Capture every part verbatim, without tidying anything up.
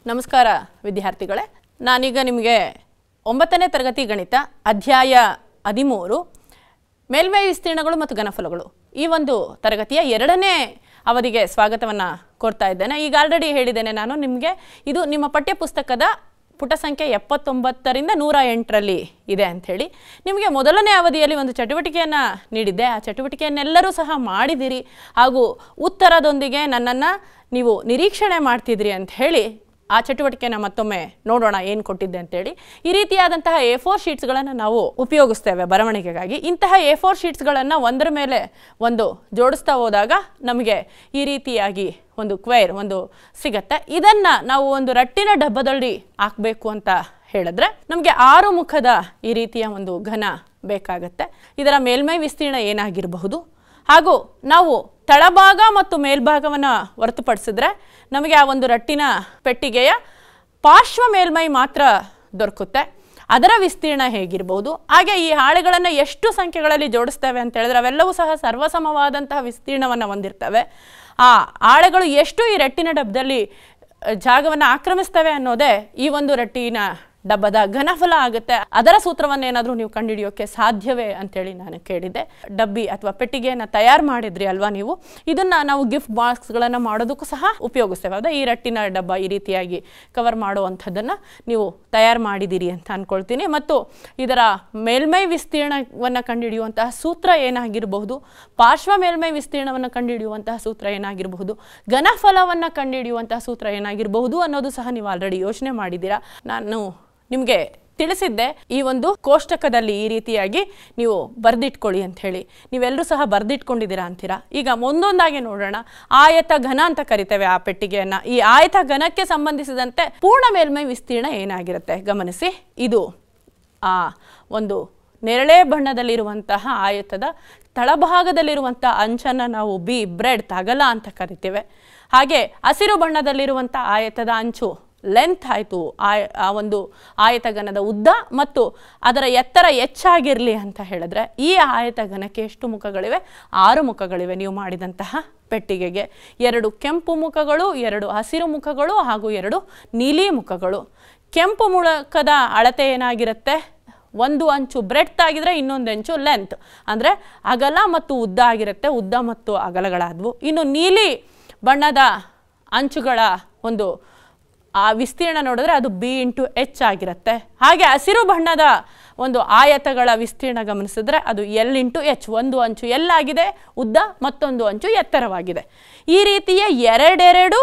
ನಮಸ್ಕಾರ ವಿದ್ಯಾರ್ಥಿಗಳೇ, ನಾನೀಗ ನಿಮಗೆ ಒಂಬತ್ತನೇ ತರಗತಿ ಗಣಿತ ಅಧ್ಯಾಯ ಹದಿಮೂರು ಮೇಲ್ಮೈ ವಿಸ್ತೀರ್ಣಗಳು ಮತ್ತು ಘನಫಲಗಳು ಈ ಒಂದು ತರಗತಿಯ ಎರಡನೇ ಅವಧಿಗೆ ಸ್ವಾಗತವನ್ನು ಕೋರ್ತಾ ಇದ್ದೇನೆ. ಈಗ ಆಲ್ರೆಡಿ ಹೇಳಿದ್ದೇನೆ ನಾನು ನಿಮಗೆ, ಇದು ನಿಮ್ಮ ಪಠ್ಯಪುಸ್ತಕದ ಪುಟ ಸಂಖ್ಯೆ ಎಪ್ಪತ್ತೊಂಬತ್ತರಿಂದ ನೂರ ಎಂಟರಲ್ಲಿ ಇದೆ ಅಂಥೇಳಿ. ನಿಮಗೆ ಮೊದಲನೇ ಅವಧಿಯಲ್ಲಿ ಒಂದು ಚಟುವಟಿಕೆಯನ್ನು ನೀಡಿದ್ದೆ. ಆ ಚಟುವಟಿಕೆಯನ್ನೆಲ್ಲರೂ ಸಹ ಮಾಡಿದಿರಿ ಹಾಗೂ ಉತ್ತರದೊಂದಿಗೆ ನನ್ನನ್ನು ನೀವು ನಿರೀಕ್ಷಣೆ ಮಾಡ್ತಿದ್ರಿ ಅಂತ ಹೇಳಿ ಆ ಚಟುವಟಿಕೆನ ಮತ್ತೊಮ್ಮೆ ನೋಡೋಣ ಏನು ಕೊಟ್ಟಿದ್ದೆ ಅಂತೇಳಿ. ಈ ರೀತಿಯಾದಂತಹ ಎ ಫೋರ್ ಶೀಟ್ಸ್ಗಳನ್ನು ನಾವು ಉಪಯೋಗಿಸ್ತೇವೆ ಬರವಣಿಗೆಗಾಗಿ. ಇಂತಹ ಎ ಫೋರ್ ಶೀಟ್ಸ್ಗಳನ್ನು ಒಂದರ ಮೇಲೆ ಒಂದು ಜೋಡಿಸ್ತಾ ಹೋದಾಗ ನಮಗೆ ಈ ರೀತಿಯಾಗಿ ಒಂದು ಕ್ವೈರ್ ಒಂದು ಸಿಗತ್ತೆ. ಇದನ್ನು ನಾವು ಒಂದು ರಟ್ಟಿನ ಡಬ್ಬದಲ್ಲಿ ಹಾಕಬೇಕು ಅಂತ ಹೇಳಿದ್ರೆ ನಮಗೆ ಆರು ಮುಖದ ಈ ರೀತಿಯ ಒಂದು ಘನ ಬೇಕಾಗತ್ತೆ. ಇದರ ಮೇಲ್ಮೈ ವಿಸ್ತೀರ್ಣ ಏನಾಗಿರಬಹುದು ಹಾಗೂ ನಾವು ತಳಭಾಗ ಮತ್ತು ಮೇಲ್ಭಾಗವನ್ನು ಹೊರತುಪಡಿಸಿದ್ರೆ ನಮಗೆ ಆ ಒಂದು ರಟ್ಟಿನ ಪೆಟ್ಟಿಗೆಯ ಪಾರ್ಶ್ವ ಮೇಲ್ಮೈ ಮಾತ್ರ ದೊರಕುತ್ತೆ. ಅದರ ವಿಸ್ತೀರ್ಣ ಹೇಗಿರ್ಬೋದು, ಹಾಗೆ ಈ ಹಾಳೆಗಳನ್ನು ಎಷ್ಟು ಸಂಖ್ಯೆಗಳಲ್ಲಿ ಜೋಡಿಸ್ತೇವೆ ಅಂತ ಹೇಳಿದ್ರೆ ಅವೆಲ್ಲವೂ ಸಹ ಸರ್ವಸಮವಾದಂತಹ ವಿಸ್ತೀರ್ಣವನ್ನು ಹೊಂದಿರ್ತವೆ. ಆ ಹಾಳೆಗಳು ಎಷ್ಟು ಈ ರಟ್ಟಿನ ಡಬ್ಬದಲ್ಲಿ ಜಾಗವನ್ನು ಆಕ್ರಮಿಸ್ತವೆ ಅನ್ನೋದೇ ಈ ಒಂದು ರಟ್ಟಿನ ಡಬ್ಬದ ಘನಫಲ ಆಗುತ್ತೆ. ಅದರ ಸೂತ್ರವನ್ನು ಏನಾದರೂ ನೀವು ಕಂಡುಹಿಡಿಯೋಕ್ಕೆ ಸಾಧ್ಯವೇ ಅಂತೇಳಿ ನಾನು ಕೇಳಿದ್ದೆ. ಡಬ್ಬಿ ಅಥವಾ ಪೆಟ್ಟಿಗೆಯನ್ನು ತಯಾರು ಮಾಡಿದ್ರಿ ಅಲ್ವಾ ನೀವು, ಇದನ್ನು ನಾವು ಗಿಫ್ಟ್ ಬಾಕ್ಸ್ಗಳನ್ನು ಮಾಡೋದಕ್ಕೂ ಸಹ ಉಪಯೋಗಿಸ್ತೇವೆ. ಹೌದಾ, ಈ ರಟ್ಟಿನ ಡಬ್ಬ ಈ ರೀತಿಯಾಗಿ ಕವರ್ ಮಾಡುವಂಥದ್ದನ್ನು ನೀವು ತಯಾರು ಮಾಡಿದ್ದೀರಿ ಅಂತ ಅಂದ್ಕೊಳ್ತೀನಿ. ಮತ್ತು ಇದರ ಮೇಲ್ಮೈ ವಿಸ್ತೀರ್ಣವನ್ನು ಕಂಡುಹಿಡಿಯುವಂತಹ ಸೂತ್ರ ಏನಾಗಿರಬಹುದು, ಪಾರ್ಶ್ವ ಮೇಲ್ಮೈ ವಿಸ್ತೀರ್ಣವನ್ನು ಕಂಡುಹಿಡಿಯುವಂತಹ ಸೂತ್ರ ಏನಾಗಿರಬಹುದು, ಘನಫಲವನ್ನು ಕಂಡುಹಿಡಿಯುವಂತಹ ಸೂತ್ರ ಏನಾಗಿರಬಹುದು ಅನ್ನೋದು ಸಹ ನೀವು ಆಲ್ರೆಡಿ ಯೋಚನೆ ಮಾಡಿದ್ದೀರಾ. ನಾನು ನಿಮಗೆ ತಿಳಿಸಿದ್ದೆ ಈ ಒಂದು ಕೋಷ್ಟಕದಲ್ಲಿ ಈ ರೀತಿಯಾಗಿ ನೀವು ಬರೆದಿಟ್ಕೊಳ್ಳಿ ಅಂತ ಹೇಳಿ. ನೀವೆಲ್ಲರೂ ಸಹ ಬರೆದಿಟ್ಕೊಂಡಿದ್ದೀರಾ ಅಂತೀರಾ. ಈಗ ಒಂದೊಂದಾಗಿ ನೋಡೋಣ. ಆಯತ ಘನ ಅಂತ ಕರಿತೇವೆ ಆ ಪೆಟ್ಟಿಗೆಯನ್ನು. ಈ ಆಯತ ಘನಕ್ಕೆ ಸಂಬಂಧಿಸಿದಂತೆ ಪೂರ್ಣ ಮೇಲ್ಮೈ ವಿಸ್ತೀರ್ಣ ಏನಾಗಿರುತ್ತೆ ಗಮನಿಸಿ. ಇದು ಆ ಒಂದು ನೇರಳೆ ಬಣ್ಣದಲ್ಲಿರುವಂತಹ ಆಯತದ ತಳಭಾಗದಲ್ಲಿರುವಂಥ ಅಂಚನ್ನು ನಾವು ಬಿ ಬ್ರೆಡ್ ಅಗಲ ಅಂತ ಕರಿತೇವೆ. ಹಾಗೆ ಹಸಿರು ಬಣ್ಣದಲ್ಲಿರುವಂಥ ಆಯತದ ಅಂಚು ಲೆಂತ್ ಆಯಿತು, ಆಯ ಆ ಒಂದು ಆಯತಘನದ ಉದ್ದ ಮತ್ತು ಅದರ ಎತ್ತರ ಹೆಚ್ಚಾಗಿರಲಿ ಅಂತ ಹೇಳಿದ್ರೆ ಈ ಆಯತಘನಕ್ಕೆ ಎಷ್ಟು ಮುಖಗಳಿವೆ? ಆರು ಮುಖಗಳಿವೆ. ನೀವು ಮಾಡಿದಂತಹ ಪೆಟ್ಟಿಗೆಗೆ ಎರಡು ಕೆಂಪು ಮುಖಗಳು, ಎರಡು ಹಸಿರು ಮುಖಗಳು ಹಾಗೂ ಎರಡು ನೀಲಿ ಮುಖಗಳು. ಕೆಂಪು ಮುಖದ ಅಳತೆ ಏನಾಗಿರುತ್ತೆ? ಒಂದು ಅಂಚು ಬ್ರೆಡ್ತ್ ಆಗಿದ್ರೆ ಇನ್ನೊಂದು ಅಂಚು ಲೆಂತ್, ಅಂದರೆ ಅಗಲ ಮತ್ತು ಉದ್ದ ಆಗಿರುತ್ತೆ. ಉದ್ದ ಮತ್ತು ಅಗಲಗಳಾದವು. ಇನ್ನು ನೀಲಿ ಬಣ್ಣದ ಅಂಚುಗಳ ಒಂದು ಆ ವಿಸ್ತೀರ್ಣ ನೋಡಿದ್ರೆ ಅದು ಬಿ ಇಂಟು ಎಚ್ ಆಗಿರುತ್ತೆ. ಹಾಗೆ ಹಸಿರು ಬಣ್ಣದ ಒಂದು ಆಯತಗಳ ವಿಸ್ತೀರ್ಣ ಗಮನಿಸಿದ್ರೆ ಅದು ಎಲ್ ಇಂಟು ಎಚ್. ಒಂದು ಅಂಚು ಎಲ್ ಆಗಿದೆ ಉದ್ದ, ಮತ್ತೊಂದು ಅಂಚು ಎತ್ತರವಾಗಿದೆ. ಈ ರೀತಿಯ ಎರಡೆರಡು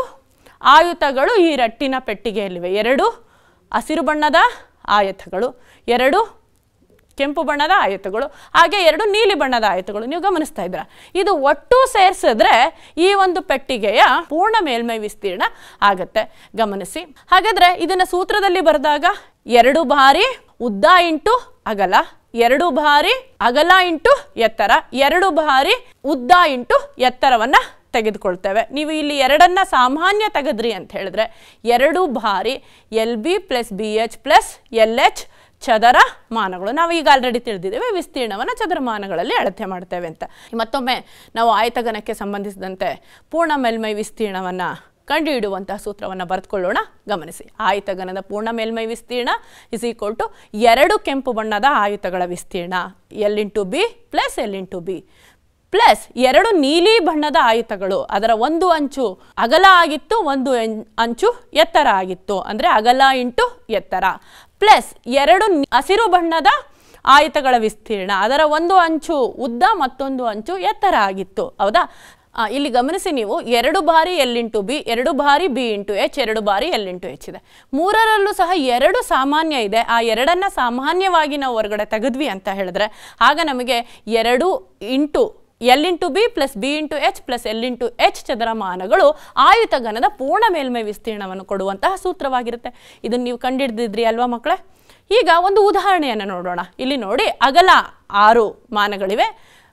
ಆಯುತಗಳು ಈ ರಟ್ಟಿನ ಪೆಟ್ಟಿಗೆಯಲ್ಲಿವೆ. ಎರಡು ಹಸಿರು ಬಣ್ಣದ ಆಯತಗಳು, ಎರಡು ಕೆಂಪು ಬಣ್ಣದ ಆಯತಗಳು, ಹಾಗೆ ಎರಡು ನೀಲಿ ಬಣ್ಣದ ಆಯತಗಳು. ನೀವು ಗಮನಿಸ್ತಾ ಇದ್ದೀರಾ, ಇದು ಒಟ್ಟು ಸೇರಿಸಿದ್ರೆ ಈ ಒಂದು ಪೆಟ್ಟಿಗೆಯ ಪೂರ್ಣ ಮೇಲ್ಮೈ ವಿಸ್ತೀರ್ಣ ಆಗತ್ತೆ. ಗಮನಿಸಿ. ಹಾಗಾದ್ರೆ ಇದನ್ನ ಸೂತ್ರದಲ್ಲಿ ಬರೆದಾಗ ಎರಡು ಬಾರಿ ಉದ್ದ ಇಂಟು ಅಗಲ, ಎರಡು ಬಾರಿ ಅಗಲ ಇಂಟು ಎತ್ತರ, ಎರಡು ಬಾರಿ ಉದ್ದ ಇಂಟು ಎತ್ತರವನ್ನ ತೆಗೆದುಕೊಳ್ತೇವೆ. ನೀವು ಇಲ್ಲಿ ಎರಡನ್ನ ಸಾಮಾನ್ಯ ತೆಗೆದ್ರಿ ಅಂತ ಹೇಳಿದ್ರೆ ಎರಡು ಬಾರಿ L B plus B H plus L H ಚದರ ಮಾನಗಳು. ನಾವು ಈಗ ಆಲ್ರೆಡಿ ತಿಳಿದಿದ್ದೇವೆ ವಿಸ್ತೀರ್ಣವನ್ನು ಚದರಮಾನಗಳಲ್ಲಿ ಅಳತೆ ಮಾಡ್ತೇವೆ ಅಂತ. ಮತ್ತೊಮ್ಮೆ ನಾವು ಆಯತಘನಕ್ಕೆ ಸಂಬಂಧಿಸಿದಂತೆ ಪೂರ್ಣ ಮೇಲ್ಮೈ ವಿಸ್ತೀರ್ಣವನ್ನು ಕಂಡುಹಿಡುವಂತಹ ಸೂತ್ರವನ್ನು ಬರೆದುಕೊಳ್ಳೋಣ. ಗಮನಿಸಿ. ಆಯತಘನದ ಪೂರ್ಣ ಮೇಲ್ಮೈ ವಿಸ್ತೀರ್ಣ ಇಸ್ ಈಕ್ವಲ್ ಟು ಎರಡು ಕೆಂಪು ಬಣ್ಣದ ಆಯುತಗಳ ವಿಸ್ತೀರ್ಣ L into B plus L into B plus ಎರಡು ನೀಲಿ ಬಣ್ಣದ ಆಯುತಗಳು, ಅದರ ಒಂದು ಅಂಚು ಅಗಲ ಆಗಿತ್ತು, ಒಂದು ಅಂಚು ಎತ್ತರ ಆಗಿತ್ತು, ಅಂದರೆ ಅಗಲ ಇಂಟು ಎತ್ತರ, ಪ್ಲಸ್ ಎರಡು ಹಸಿರು ಬಣ್ಣದ ಆಯುತಗಳ ವಿಸ್ತೀರ್ಣ, ಅದರ ಒಂದು ಅಂಚು ಉದ್ದ, ಮತ್ತೊಂದು ಅಂಚು ಎತ್ತರ ಆಗಿತ್ತು. ಹೌದಾ, ಇಲ್ಲಿ ಗಮನಿಸಿ ನೀವು, ಎರಡು ಬಾರಿ ಎಲ್ ಇಂಟು ಬಿ, ಎರಡು ಬಾರಿ ಬಿ ಇಂಟು ಎಚ್, ಎರಡು ಬಾರಿ ಎಲ್ ಇಂಟು ಎಚ್ ಇದೆ. ಮೂರರಲ್ಲೂ ಸಹ ಎರಡು ಸಾಮಾನ್ಯ ಇದೆ. ಆ ಎರಡನ್ನ ಸಾಮಾನ್ಯವಾಗಿ ನಾವು ಹೊರಗಡೆ ತೆಗೆದ್ವಿ ಅಂತ ಹೇಳಿದ್ರೆ ಆಗ ನಮಗೆ ಎರಡು into L into B plus B into H plus L into H ಚದರಮಾನಗಳು ಆಯುತಘನದ ಪೂರ್ಣ ಮೇಲ್ಮೈ ವಿಸ್ತೀರ್ಣವನ್ನು ಕೊಡುವಂತಹ ಸೂತ್ರವಾಗಿರುತ್ತೆ. ಇದನ್ನು ನೀವು ಕಂಡುಹಿಡಿದಿದ್ರಿ ಅಲ್ವಾ ಮಕ್ಕಳೇ? ಈಗ ಒಂದು ಉದಾಹರಣೆಯನ್ನು ನೋಡೋಣ. ಇಲ್ಲಿ ನೋಡಿ, ಅಗಲ ಆರು ಮಾನಗಳಿವೆ,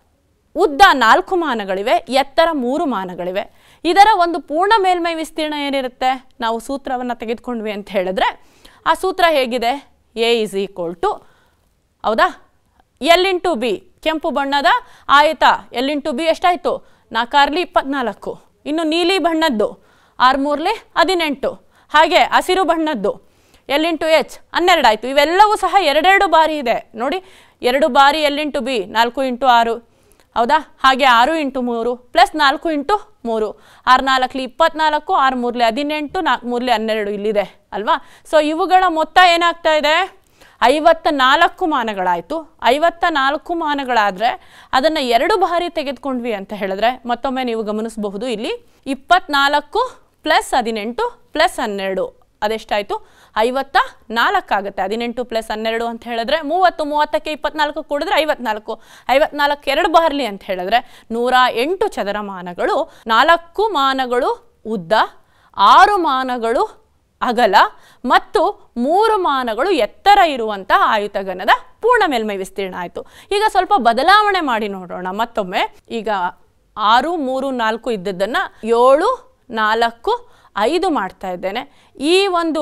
ಉದ್ದ ನಾಲ್ಕು ಮಾನಗಳಿವೆ, ಎತ್ತರ ಮೂರು ಮಾನಗಳಿವೆ. ಇದರ ಒಂದು ಪೂರ್ಣ ಮೇಲ್ಮೈ ವಿಸ್ತೀರ್ಣ ಏನಿರುತ್ತೆ? ನಾವು ಸೂತ್ರವನ್ನು ತೆಗೆದುಕೊಂಡ್ವಿ ಅಂತ ಹೇಳಿದ್ರೆ ಆ ಸೂತ್ರ ಹೇಗಿದೆ? ಎ ಇಸ್ ಈಕ್ವಲ್ ಟು, ಹೌದಾ, ಎಲ್ ಇಂಟು ಬಿ, ಕೆಂಪು ಬಣ್ಣದ ಆಯತ ಎಲ್ ಇಂಟು ಬಿ ಎಷ್ಟಾಯಿತು? ನಾಲ್ಕಾರ್ಲಿ ಇಪ್ಪತ್ನಾಲ್ಕು. ಇನ್ನು ನೀಲಿ ಬಣ್ಣದ್ದು ಆರು ಮೂರ್ಲಿ ಹದಿನೆಂಟು, ಹಾಗೆ ಹಸಿರು ಬಣ್ಣದ್ದು ಎಲ್ ಇಂಟು ಎಚ್ ಹನ್ನೆರಡು ಆಯಿತು. ಇವೆಲ್ಲವೂ ಸಹ ಎರಡೆರಡು ಬಾರಿ ಇದೆ ನೋಡಿ. ಎರಡು ಬಾರಿ ಎಲ್ ಇಂಟು ಬಿ ನಾಲ್ಕು ಇಂಟು ಆರು ಹೌದಾ. ಹಾಗೆ ಆರು ಇಂಟು ಮೂರು ಪ್ಲಸ್ ನಾಲ್ಕು ಇಂಟು ಮೂರು ಆರು ನಾಲ್ಕಲಿ ಇಪ್ಪತ್ನಾಲ್ಕು, ಆರು ಮೂರಲಿ ಹದಿನೆಂಟು, ನಾಲ್ಕು ಮೂರಲಿ ಹನ್ನೆರಡು ಇಲ್ಲಿದೆ ಅಲ್ವಾ. ಸೊ ಇವುಗಳ ಮೊತ್ತ ಏನಾಗ್ತಾ ಇದೆ ಐವತ್ತ ನಾಲ್ಕು ಮಾನಗಳಾಯಿತು. ಐವತ್ತ ನಾಲ್ಕು ಮಾನಗಳಾದರೆ ಅದನ್ನು ಎರಡು ಬಾರಿ ತೆಗೆದುಕೊಂಡ್ವಿ ಅಂತ ಹೇಳಿದ್ರೆ ಮತ್ತೊಮ್ಮೆ ನೀವು ಗಮನಿಸಬಹುದು ಇಲ್ಲಿ ಇಪ್ಪತ್ನಾಲ್ಕು ಪ್ಲಸ್ ಹದಿನೆಂಟು ಪ್ಲಸ್ ಹನ್ನೆರಡು ಅದೆಷ್ಟಾಯಿತು ಐವತ್ತ ನಾಲ್ಕಾಗುತ್ತೆ. ಹದಿನೆಂಟು ಪ್ಲಸ್ ಹನ್ನೆರಡು ಅಂತ ಹೇಳಿದ್ರೆ ಮೂವತ್ತು, ಮೂವತ್ತಕ್ಕೆ ಇಪ್ಪತ್ನಾಲ್ಕು ಕೂಡಿದ್ರೆ ಐವತ್ನಾಲ್ಕು, ಐವತ್ನಾಲ್ಕು ಎರಡು ಬಾರ್ಲಿ ಅಂತ ಹೇಳಿದ್ರೆ ನೂರ ಎಂಟು ಚದರಮಾನಗಳು. ನಾಲ್ಕು ಮಾನಗಳು ಉದ್ದ, ಆರು ಮಾನಗಳು ಅಗಲ ಮತ್ತು ಮೂರು ಮಾನಗಳು ಎತ್ತರ ಇರುವಂತಹ ಆಯುತಘನದ ಪೂರ್ಣ ಮೇಲ್ಮೈ ವಿಸ್ತೀರ್ಣ ಆಯಿತು. ಈಗ ಸ್ವಲ್ಪ ಬದಲಾವಣೆ ಮಾಡಿ ನೋಡೋಣ ಮತ್ತೊಮ್ಮೆ. ಈಗ ಆರು ಮೂರು ನಾಲ್ಕು ಇದ್ದದ್ದನ್ನು ಏಳು ನಾಲ್ಕು ಐದು ಮಾಡ್ತಾ ಇದ್ದೇನೆ. ಈ ಒಂದು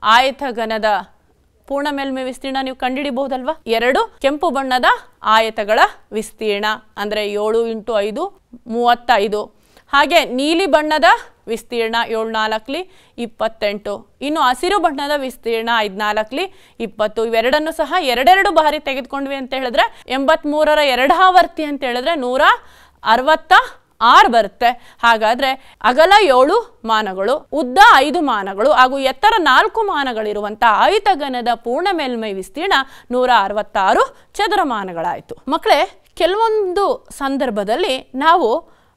ಆಯತಘನದ ಪೂರ್ಣ ಮೇಲ್ಮೈ ವಿಸ್ತೀರ್ಣ ನೀವು ಕಂಡುಹಿಡಿಬಹುದಲ್ವಾ. ಎರಡು ಕೆಂಪು ಬಣ್ಣದ ಆಯತಗಳ ವಿಸ್ತೀರ್ಣ ಅಂದರೆ ಏಳು ಇಂಟು ಐದು ಮೂವತ್ತೈದು. ಹಾಗೆ ನೀಲಿ ಬಣ್ಣದ ವಿಸ್ತೀರ್ಣ ಏಳು ನಾಲ್ಕಲಿ ಇಪ್ಪತ್ತೆಂಟು. ಇನ್ನು ಹಸಿರು ಬಣ್ಣದ ವಿಸ್ತೀರ್ಣ ಐದು ನಾಲ್ಕಲಿ ಇಪ್ಪತ್ತು. ಇವೆರಡನ್ನು ಸಹ ಎರಡೆರಡು ಬಾರಿ ತೆಗೆದುಕೊಂಡ್ವಿ ಅಂತ ಹೇಳಿದ್ರೆ ಎಂಬತ್ಮೂರರ ಎರಡಾವರ್ತಿ ಅಂತ ಹೇಳಿದ್ರೆ ನೂರ ಅರವತ್ತ ಆರು ಬರುತ್ತೆ. ಹಾಗಾದರೆ ಅಗಲ ಏಳು ಮಾನಗಳು, ಉದ್ದ ಐದು ಮಾನಗಳು ಹಾಗೂ ಎತ್ತರ ನಾಲ್ಕು ಮಾನಗಳಿರುವಂಥ ಆಯತಘನದ ಪೂರ್ಣ ಮೇಲ್ಮೈ ವಿಸ್ತೀರ್ಣ ನೂರ ಅರವತ್ತಾರು ಚದರಮಾನಗಳಾಯಿತು. ಮಕ್ಕಳೇ, ಕೆಲವೊಂದು ಸಂದರ್ಭದಲ್ಲಿ ನಾವು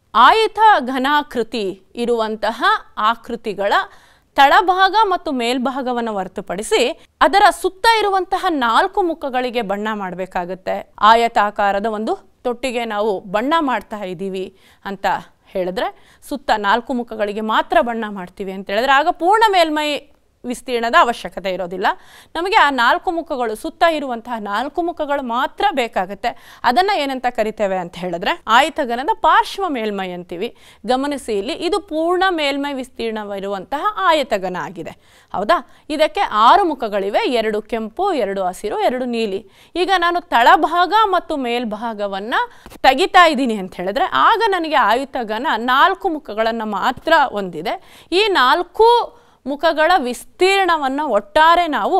ಆಯತ ಘನಾಕೃತಿ ಇರುವಂತಹ ಆಕೃತಿಗಳ ತಳಭಾಗ ಮತ್ತು ಮೇಲ್ಭಾಗವನ್ನು ಹೊರತುಪಡಿಸಿ ಅದರ ಸುತ್ತ ಇರುವಂತಹ ನಾಲ್ಕು ಮುಖಗಳಿಗೆ ಬಣ್ಣ ಮಾಡಬೇಕಾಗತ್ತೆ. ಆಯತಾಕಾರದ ಒಂದು ತೊಟ್ಟಿಗೆ ನಾವು ಬಣ್ಣ ಮಾಡ್ತಾ ಇದ್ದೀವಿ ಅಂತ ಹೇಳಿದ್ರೆ ಸುತ್ತ ನಾಲ್ಕು ಮುಖಗಳಿಗೆ ಮಾತ್ರ ಬಣ್ಣ ಮಾಡ್ತೀವಿ ಅಂತ ಹೇಳಿದ್ರೆ ಆಗ ಪೂರ್ಣ ಮೇಲ್ಮೈ ವಿಸ್ತೀರ್ಣದ ಅವಶ್ಯಕತೆ ಇರೋದಿಲ್ಲ. ನಮಗೆ ಆ ನಾಲ್ಕು ಮುಖಗಳು ಸುತ್ತ ಇರುವಂತಹ ನಾಲ್ಕು ಮುಖಗಳು ಮಾತ್ರ ಬೇಕಾಗುತ್ತೆ. ಅದನ್ನು ಏನಂತ ಕರಿತೇವೆ ಅಂತ ಹೇಳಿದ್ರೆ ಆಯತಘನದ ಪಾರ್ಶ್ವ ಮೇಲ್ಮೈ ಅಂತೀವಿ. ಗಮನಿಸಿ, ಇಲ್ಲಿ ಇದು ಪೂರ್ಣ ಮೇಲ್ಮೈ ವಿಸ್ತೀರ್ಣವಿರುವಂತಹ ಆಯತಘನ ಆಗಿದೆ ಹೌದಾ. ಇದಕ್ಕೆ ಆರು ಮುಖಗಳಿವೆ, ಎರಡು ಕೆಂಪು, ಎರಡು ಹಸಿರು, ಎರಡು ನೀಲಿ. ಈಗ ನಾನು ತಳಭಾಗ ಮತ್ತು ಮೇಲ್ಭಾಗವನ್ನು ತೆಗಿತಾ ಇದ್ದೀನಿ ಅಂತ ಹೇಳಿದ್ರೆ ಆಗ ನನಗೆ ಆಯತಘನ ನಾಲ್ಕು ಮುಖಗಳನ್ನು ಮಾತ್ರ ಹೊಂದಿದೆ. ಈ ನಾಲ್ಕು ಮುಖಗಳ ವಿಸ್ತೀರ್ಣವನ್ನು ಒಟ್ಟಾರೆ ನಾವು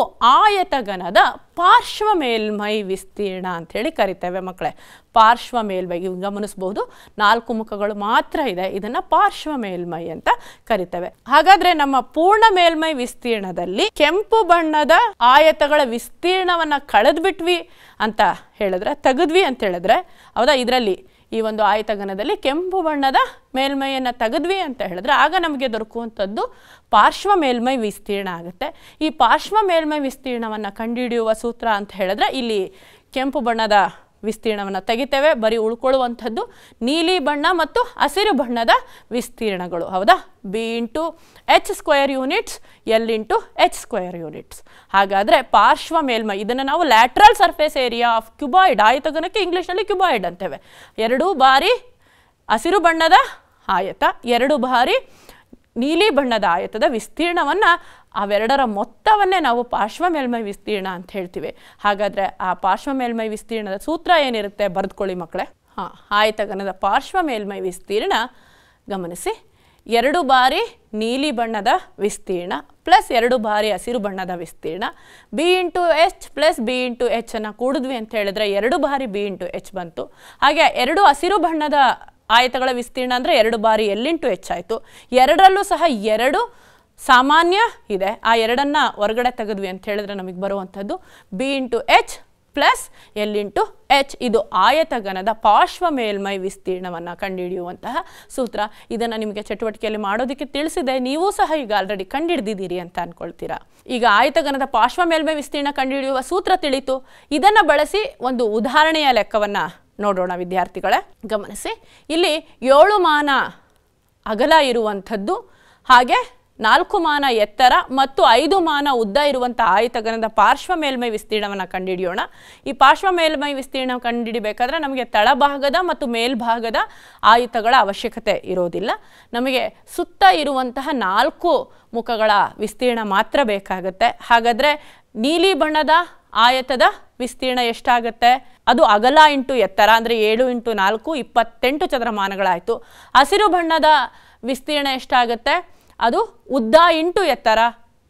ಆಯತಘನದ ಪಾರ್ಶ್ವ ಮೇಲ್ಮೈ ವಿಸ್ತೀರ್ಣ ಅಂಥೇಳಿ ಕರಿತೇವೆ ಮಕ್ಕಳೇ. ಪಾರ್ಶ್ವ ಮೇಲ್ಮೈ ಗಮನಿಸಬಹುದು, ನಾಲ್ಕು ಮುಖಗಳು ಮಾತ್ರ ಇದೆ, ಇದನ್ನು ಪಾರ್ಶ್ವ ಮೇಲ್ಮೈ ಅಂತ ಕರಿತೇವೆ. ಹಾಗಾದ್ರೆ ನಮ್ಮ ಪೂರ್ಣ ಮೇಲ್ಮೈ ವಿಸ್ತೀರ್ಣದಲ್ಲಿ ಕೆಂಪು ಬಣ್ಣದ ಆಯತಗಳ ವಿಸ್ತೀರ್ಣವನ್ನು ಕಳೆದ್ಬಿಟ್ವಿ ಅಂತ ಹೇಳಿದ್ರೆ ತೆಗೆದ್ವಿ ಅಂತ ಹೇಳಿದ್ರೆ ಹೌದಾ. ಇದರಲ್ಲಿ ಈ ಒಂದು ಆಯತಘನದಲ್ಲಿ ಕೆಂಪು ಬಣ್ಣದ ಮೇಲ್ಮೈಯನ್ನು ತೆಗೆದ್ವಿ ಅಂತ ಹೇಳಿದ್ರೆ ಆಗ ನಮಗೆ ದೊರಕುವಂಥದ್ದು ಪಾರ್ಶ್ವ ಮೇಲ್ಮೈ ವಿಸ್ತೀರ್ಣ ಆಗುತ್ತೆ. ಈ ಪಾರ್ಶ್ವ ಮೇಲ್ಮೈ ವಿಸ್ತೀರ್ಣವನ್ನು ಕಂಡುಹಿಡಿಯುವ ಸೂತ್ರ ಅಂತ ಹೇಳಿದ್ರೆ ಇಲ್ಲಿ ಕೆಂಪು ಬಣ್ಣದ ವಿಸ್ತೀರ್ಣವನ್ನು ತೆಗಿತೇವೆ, ಬರೀ ಉಳ್ಕೊಳ್ಳುವಂಥದ್ದು ನೀಲಿ ಬಣ್ಣ ಮತ್ತು ಹಸಿರು ಬಣ್ಣದ ವಿಸ್ತೀರ್ಣಗಳು ಹೌದಾ. B into h square units l into h square units. ಹಾಗಾದರೆ ಪಾರ್ಶ್ವ ಮೇಲ್ಮೈ ಇದನ್ನು ನಾವು lateral surface area of cuboid, ಆಯತಘನಕ್ಕೆ ಇಂಗ್ಲೀಷ್ನಲ್ಲಿ ಕ್ಯುಬಾಯ್ಡ್ ಅಂತೇವೆ. ಎರಡು ಬಾರಿ ಹಸಿರು ಬಣ್ಣದ ಆಯತ, ಎರಡು ಬಾರಿ ನೀಲಿ ಬಣ್ಣದ ಆಯತದ ವಿಸ್ತೀರ್ಣವನ್ನು ಅವೆರಡರ ಮೊತ್ತವನ್ನೇ ನಾವು ಪಾರ್ಶ್ವ ಮೇಲ್ಮೈ ವಿಸ್ತೀರ್ಣ ಅಂತ ಹೇಳ್ತೀವಿ. ಹಾಗಾದರೆ ಆ ಪಾರ್ಶ್ವ ಮೇಲ್ಮೈ ವಿಸ್ತೀರ್ಣದ ಸೂತ್ರ ಏನಿರುತ್ತೆ ಬರೆದುಕೊಳ್ಳಿ ಮಕ್ಕಳೇ. ಹಾಂ, ಆಯತಘನದ ಪಾರ್ಶ್ವ ಮೇಲ್ಮೈ ವಿಸ್ತೀರ್ಣ ಗಮನಿಸಿ, ಎರಡು ಬಾರಿ ನೀಲಿ ಬಣ್ಣದ ವಿಸ್ತೀರ್ಣ ಪ್ಲಸ್ ಎರಡು ಬಾರಿ ಹಸಿರು ಬಣ್ಣದ ವಿಸ್ತೀರ್ಣ b into H plus B into h ಅನ್ನು ಕೂಡಿದ್ವಿ ಅಂತ ಹೇಳಿದ್ರೆ ಎರಡು ಬಾರಿ ಬಿ ಇಂಟು ಎಚ್ ಬಂತು. ಹಾಗೆ ಎರಡು ಹಸಿರು ಬಣ್ಣದ ಆಯತಗಳ ವಿಸ್ತೀರ್ಣ ಅಂದರೆ ಎರಡು ಬಾರಿ ಎಲ್ ಇಂಟು ಎಚ್ ಆಯಿತು. ಎರಡರಲ್ಲೂ ಸಹ ಎರಡು ಸಾಮಾನ್ಯ ಇದೆ, ಆ ಎರಡನ್ನು ಹೊರಗಡೆ ತೆಗೆದ್ವಿ ಅಂತ ಹೇಳಿದ್ರೆ ನಮಗೆ ಬರುವಂಥದ್ದು b into H plus L into h. ಇದು ಆಯತಘನದ ಪಾರ್ಶ್ವ ಮೇಲ್ಮೈ ವಿಸ್ತೀರ್ಣವನ್ನು ಕಂಡುಹಿಡಿಯುವಂತಹ ಸೂತ್ರ. ಇದನ್ನು ನಿಮಗೆ ಚಟುವಟಿಕೆಯಲ್ಲಿ ಮಾಡೋದಕ್ಕೆ ತಿಳಿಸಿದೆ, ನೀವು ಸಹ ಈಗ ಆಲ್ರೆಡಿ ಕಂಡುಹಿಡಿದಿದ್ದೀರಿ ಅಂತ ಅಂದ್ಕೊಳ್ತೀರಾ. ಈಗ ಆಯತಘನದ ಪಾರ್ಶ್ವ ಮೇಲ್ಮೈ ವಿಸ್ತೀರ್ಣ ಕಂಡುಹಿಡಿಯುವ ಸೂತ್ರ ತಿಳಿತು. ಇದನ್ನು ಬಳಸಿ ಒಂದು ಉದಾಹರಣೆಯ ಲೆಕ್ಕವನ್ನು ನೋಡೋಣ ವಿದ್ಯಾರ್ಥಿಗಳೇ. ಗಮನಿಸಿ, ಇಲ್ಲಿ ಏಳು ಮಾನ ಅಗಲ ಇರುವಂಥದ್ದು ಹಾಗೆ ನಾಲ್ಕು ಮಾನ ಎತ್ತರ ಮತ್ತು ಐದು ಮಾನ ಉದ್ದ ಇರುವಂಥ ಆಯತಘನದ ಪಾರ್ಶ್ವ ಮೇಲ್ಮೈ ವಿಸ್ತೀರ್ಣವನ್ನು ಕಂಡುಹಿಡಿಯೋಣ. ಈ ಪಾರ್ಶ್ವ ಮೇಲ್ಮೈ ವಿಸ್ತೀರ್ಣ ಕಂಡುಹಿಡಿಬೇಕಾದ್ರೆ ನಮಗೆ ತಳಭಾಗದ ಮತ್ತು ಮೇಲ್ಭಾಗದ ಆಯತಗಳ ಅವಶ್ಯಕತೆ ಇರೋದಿಲ್ಲ. ನಮಗೆ ಸುತ್ತ ಇರುವಂತಹ ನಾಲ್ಕು ಮುಖಗಳ ವಿಸ್ತೀರ್ಣ ಮಾತ್ರ ಬೇಕಾಗುತ್ತೆ. ಹಾಗಾದರೆ ನೀಲಿ ಬಣ್ಣದ ಆಯತದ ವಿಸ್ತೀರ್ಣ ಎಷ್ಟಾಗುತ್ತೆ? ಅದು ಅಗಲ ಇಂಟು ಎತ್ತರ ಅಂದರೆ ಏಳು ಇಂಟು ನಾಲ್ಕು ಇಪ್ಪತ್ತೆಂಟು ಚದರಮಾನಗಳಾಯಿತು. ಹಸಿರು ಬಣ್ಣದ ವಿಸ್ತೀರ್ಣ ಎಷ್ಟಾಗುತ್ತೆ? ಅದು ಉದ್ದ ಇಂಟು ಎತ್ತರ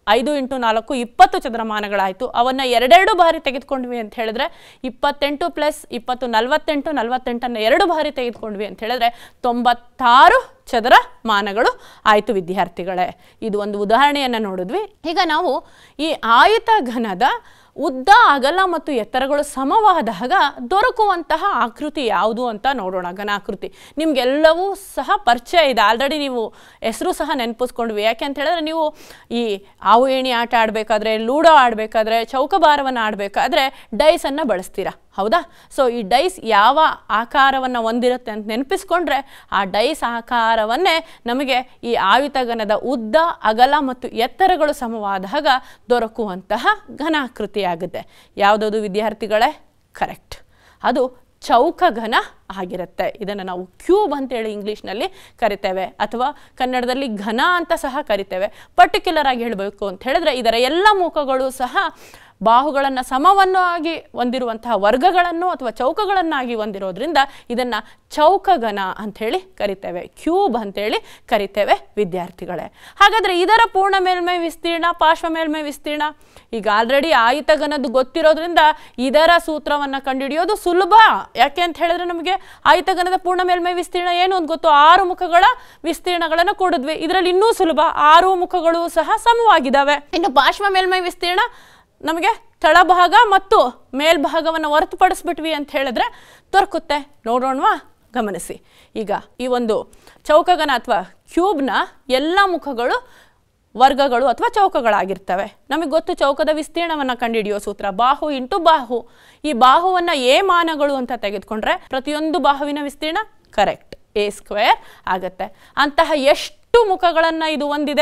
ಐದು ಇಂಟು ನಾಲ್ಕು ಇಪ್ಪತ್ತು ಚದರಮಾನಗಳಾಯಿತು. ಅವನ್ನು ಎರಡೆರಡು ಬಾರಿ ತೆಗೆದುಕೊಂಡ್ವಿ ಅಂತ ಹೇಳಿದ್ರೆ ಇಪ್ಪತ್ತೆಂಟು ಪ್ಲಸ್ ಇಪ್ಪತ್ತು ನಲವತ್ತೆಂಟು, ನಲವತ್ತೆಂಟನ್ನು ಎರಡು ಬಾರಿ ತೆಗೆದುಕೊಂಡ್ವಿ ಅಂತ ಹೇಳಿದ್ರೆ ತೊಂಬತ್ತಾರು ಚದರಮಾನಗಳು ಆಯಿತು ವಿದ್ಯಾರ್ಥಿಗಳೇ. ಇದು ಒಂದು ಉದಾಹರಣೆಯನ್ನು ನೋಡಿದ್ವಿ. ಈಗ ನಾವು ಈ ಆಯತ ಘನದ ಉದ್ದ ಅಗಲ ಮತ್ತು ಎತ್ತರಗಳು ಸಮವಾದಾಗ ದೊರಕುವಂತಹ ಆಕೃತಿ ಯಾವುದು ಅಂತ ನೋಡೋಣ. ಘನಾಕೃತಿ ನಿಮಗೆಲ್ಲವೂ ಸಹ ಪರಿಚಯ ಇದೆ, ಆಲ್ರೆಡಿ ನೀವು ಹೆಸರು ಸಹ ನೆನಪಿಸ್ಕೊಂಡ್ವಿ. ಯಾಕೆ ಅಂತ ಹೇಳಿದ್ರೆ ನೀವು ಈ ಆವು ಏಣಿ ಆಟ ಆಡಬೇಕಾದ್ರೆ, ಲೂಡೋ ಆಡಬೇಕಾದ್ರೆ, ಚೌಕಬಾರವನ್ನು ಆಡಬೇಕಾದ್ರೆ ಡೈಸನ್ನು ಬಳಸ್ತೀರಾ, ಹೌದಾ? ಸೊ ಈ ಡೈಸ್ ಯಾವ ಆಕಾರವನ್ನು ಹೊಂದಿರುತ್ತೆ ಅಂತ ನೆನಪಿಸ್ಕೊಂಡ್ರೆ ಆ ಡೈಸ್ ಆಕಾರವನ್ನೇ ನಮಗೆ ಈ ಆಯುತಘನದ ಉದ್ದ ಅಗಲ ಮತ್ತು ಎತ್ತರಗಳು ಸಮವಾದಾಗ ದೊರಕುವಂತಹ ಘನಾಕೃತಿ ಆಗುತ್ತೆ. ಯಾವುದದು ವಿದ್ಯಾರ್ಥಿಗಳೇ? ಕರೆಕ್ಟ್, ಅದು ಚೌಕಘನ ಆಗಿರುತ್ತೆ. ಇದನ್ನು ನಾವು ಕ್ಯೂಬ್ ಅಂತೇಳಿ ಇಂಗ್ಲೀಷ್ನಲ್ಲಿ ಕರಿತೇವೆ, ಅಥವಾ ಕನ್ನಡದಲ್ಲಿ ಘನ ಅಂತ ಸಹ ಕರಿತೇವೆ. ಪರ್ಟಿಕ್ಯುಲರ್ ಆಗಿ ಹೇಳಬೇಕು ಅಂತ ಹೇಳಿದ್ರೆ ಇದರ ಎಲ್ಲ ಮುಖಗಳು ಸಹ ಬಾಹುಗಳನ್ನು ಸಮವನ್ನಾಗಿ ಹೊಂದಿರುವಂತಹ ವರ್ಗಗಳನ್ನು ಅಥವಾ ಚೌಕಗಳನ್ನಾಗಿ ಹೊಂದಿರೋದ್ರಿಂದ ಇದನ್ನು ಚೌಕಘನ ಅಂಥೇಳಿ ಕರಿತೇವೆ, ಕ್ಯೂಬ್ ಅಂಥೇಳಿ ಕರಿತೇವೆ ವಿದ್ಯಾರ್ಥಿಗಳೇ. ಹಾಗಾದರೆ ಇದರ ಪೂರ್ಣ ಮೇಲ್ಮೈ ವಿಸ್ತೀರ್ಣ, ಪಾರ್ಶ್ವ ಮೇಲ್ಮೈ ವಿಸ್ತೀರ್ಣ ಈಗ ಆಲ್ರೆಡಿ ಆಯತಘನದ್ದು ಗೊತ್ತಿರೋದ್ರಿಂದ ಇದರ ಸೂತ್ರವನ್ನು ಕಂಡುಹಿಡಿಯೋದು ಸುಲಭ. ಯಾಕೆ ಅಂತ ಹೇಳಿದ್ರೆ ನಮಗೆ ಆಯತಘನದ ಪೂರ್ಣ ಮೇಲ್ಮೈ ವಿಸ್ತೀರ್ಣ ಏನು ಅಂತ ಗೊತ್ತು, ಆರು ಮುಖಗಳ ವಿಸ್ತೀರ್ಣಗಳನ್ನು ಕೊಡಿದ್ವಿ. ಇದರಲ್ಲಿ ಇನ್ನೂ ಸುಲಭ, ಆರು ಮುಖಗಳು ಸಹ ಸಮವಾಗಿದ್ದಾವೆ. ಇನ್ನು ಪಾರ್ಶ್ವ ಮೇಲ್ಮೈ ವಿಸ್ತೀರ್ಣ ನಮಗೆ ತಳಭಾಗ ಮತ್ತು ಮೇಲ್ಭಾಗವನ್ನು ಹೊರತುಪಡಿಸ್ಬಿಟ್ವಿ ಅಂತ ಹೇಳಿದ್ರೆ ದೊರಕುತ್ತೆ. ನೋಡೋಣವಾ? ಗಮನಿಸಿ. ಈಗ ಈ ಒಂದು ಚೌಕಘನ ಅಥವಾ ಕ್ಯೂಬ್ನ ಎಲ್ಲ ಮುಖಗಳು ವರ್ಗಗಳು ಅಥವಾ ಚೌಕಗಳಾಗಿರ್ತವೆ. ನಮಗೆ ಗೊತ್ತು ಚೌಕದ ವಿಸ್ತೀರ್ಣವನ್ನು ಕಂಡುಹಿಡಿಯೋ ಸೂತ್ರ ಬಾಹು ಇಂಟು ಬಾಹು. ಈ ಬಾಹುವನ್ನು ಎ ಮಾನಗಳು ಅಂತ ತೆಗೆದುಕೊಂಡ್ರೆ ಪ್ರತಿಯೊಂದು ಬಾಹುವಿನ ವಿಸ್ತೀರ್ಣ ಕರೆಕ್ಟ್ ಎ ಸ್ಕ್ವೇರ್ ಆಗುತ್ತೆ. ಅಂತಹ ಎಷ್ಟು ಮುಖಗಳನ್ನು ಇದು ಹೊಂದಿದೆ?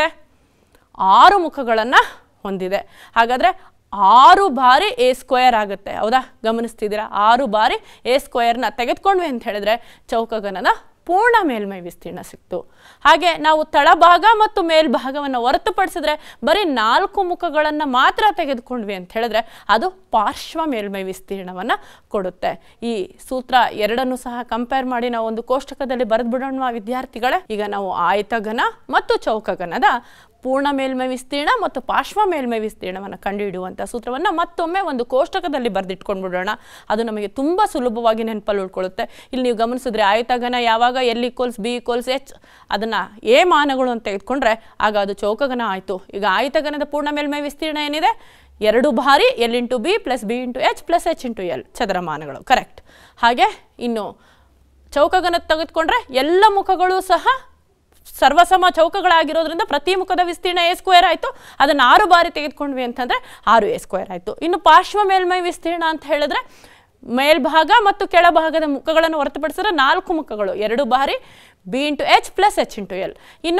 ಆರು ಮುಖಗಳನ್ನು ಹೊಂದಿದೆ. ಹಾಗಾದರೆ ಆರು ಬಾರಿ ಎ ಸ್ಕ್ವೇರ್ ಆಗುತ್ತೆ, ಹೌದಾ? ಗಮನಿಸ್ತಿದ್ದೀರಾ? ಆರು ಬಾರಿ ಎ ಸ್ಕ್ವೇರ್ನ ತೆಗೆದುಕೊಂಡ್ವಿ ಅಂತ ಹೇಳಿದ್ರೆ ಚೌಕಘನದ ಪೂರ್ಣ ಮೇಲ್ಮೈ ವಿಸ್ತೀರ್ಣ ಸಿಕ್ತು. ಹಾಗೆ ನಾವು ತಳಭಾಗ ಮತ್ತು ಮೇಲ್ಭಾಗವನ್ನು ಹೊರತುಪಡಿಸಿದ್ರೆ ಬರೀ ನಾಲ್ಕು ಮುಖಗಳನ್ನು ಮಾತ್ರ ತೆಗೆದುಕೊಂಡ್ವಿ ಅಂತ ಹೇಳಿದ್ರೆ ಅದು ಪಾರ್ಶ್ವ ಮೇಲ್ಮೈ ವಿಸ್ತೀರ್ಣವನ್ನು ಕೊಡುತ್ತೆ. ಈ ಸೂತ್ರ ಎರಡನ್ನು ಸಹ ಕಂಪೇರ್ ಮಾಡಿ ನಾವು ಒಂದು ಕೋಷ್ಟಕದಲ್ಲಿ ಬರೆದು ಬಿಡೋಣ ವಿದ್ಯಾರ್ಥಿಗಳೇ. ಈಗ ನಾವು ಆಯತಘನ ಮತ್ತು ಚೌಕಘನದ ಪೂರ್ಣ ಮೇಲ್ಮೈ ವಿಸ್ತೀರ್ಣ ಮತ್ತು ಪಾರ್ಶ್ವ ಮೇಲ್ಮೈ ವಿಸ್ತೀರ್ಣವನ್ನು ಕಂಡುಹಿಡಿಯುವಂಥ ಸೂತ್ರವನ್ನು ಮತ್ತೊಮ್ಮೆ ಒಂದು ಕೋಷ್ಟಕದಲ್ಲಿ ಬರೆದಿಟ್ಕೊಂಡು ಬಿಡೋಣ. ಅದು ನಮಗೆ ತುಂಬ ಸುಲಭವಾಗಿ ನೆನಪಲ್ಲಿ ಉಳ್ಕೊಳ್ಳುತ್ತೆ. ಇಲ್ಲಿ ನೀವು ಗಮನಿಸಿದ್ರೆ ಆಯತಘನ ಯಾವಾಗ l equals b equals h ಅದನ್ನು ಎ ಮಾನಗಳು ಅಂತ ತೆಗೆದುಕೊಂಡ್ರೆ ಆಗ ಅದು ಚೌಕಘನ ಆಯಿತು. ಈಗ ಆಯತಘನದ ಪೂರ್ಣ ಮೇಲ್ಮೈ ವಿಸ್ತೀರ್ಣ ಏನಿದೆ? ಎರಡು ಬಾರಿ L into B plus B into H plus h into l ಚದರಮಾನಗಳು, ಕರೆಕ್ಟ್. ಹಾಗೆ ಇನ್ನು ಚೌಕಘನ ತೆಗೆದುಕೊಂಡ್ರೆ ಎಲ್ಲ ಮುಖಗಳು ಸಹ ಸರ್ವಸಮ ಚೌಕಗಳಾಗಿರೋದ್ರಿಂದ ಪ್ರತಿ ಮುಖದ ವಿಸ್ತೀರ್ಣ ಎ ಸ್ಕ್ವೇರ್ ಆಯಿತು. ಅದನ್ನು ಆರು ಬಾರಿ ತೆಗೆದುಕೊಂಡ್ವಿ ಅಂತಂದರೆ ಆರು ಎ ಸ್ಕ್ವೇರ್ ಆಯಿತು. ಇನ್ನು ಪಾರ್ಶ್ವ ಮೇಲ್ಮೈ ವಿಸ್ತೀರ್ಣ ಅಂತ ಹೇಳಿದ್ರೆ ಮೇಲ್ಭಾಗ ಮತ್ತು ಕೆಳಭಾಗದ ಮುಖಗಳನ್ನು ಹೊರತುಪಡಿಸಿದ್ರೆ ನಾಲ್ಕು ಮುಖಗಳು ಎರಡು ಬಾರಿ b into H plus h into l. ಇನ್ನು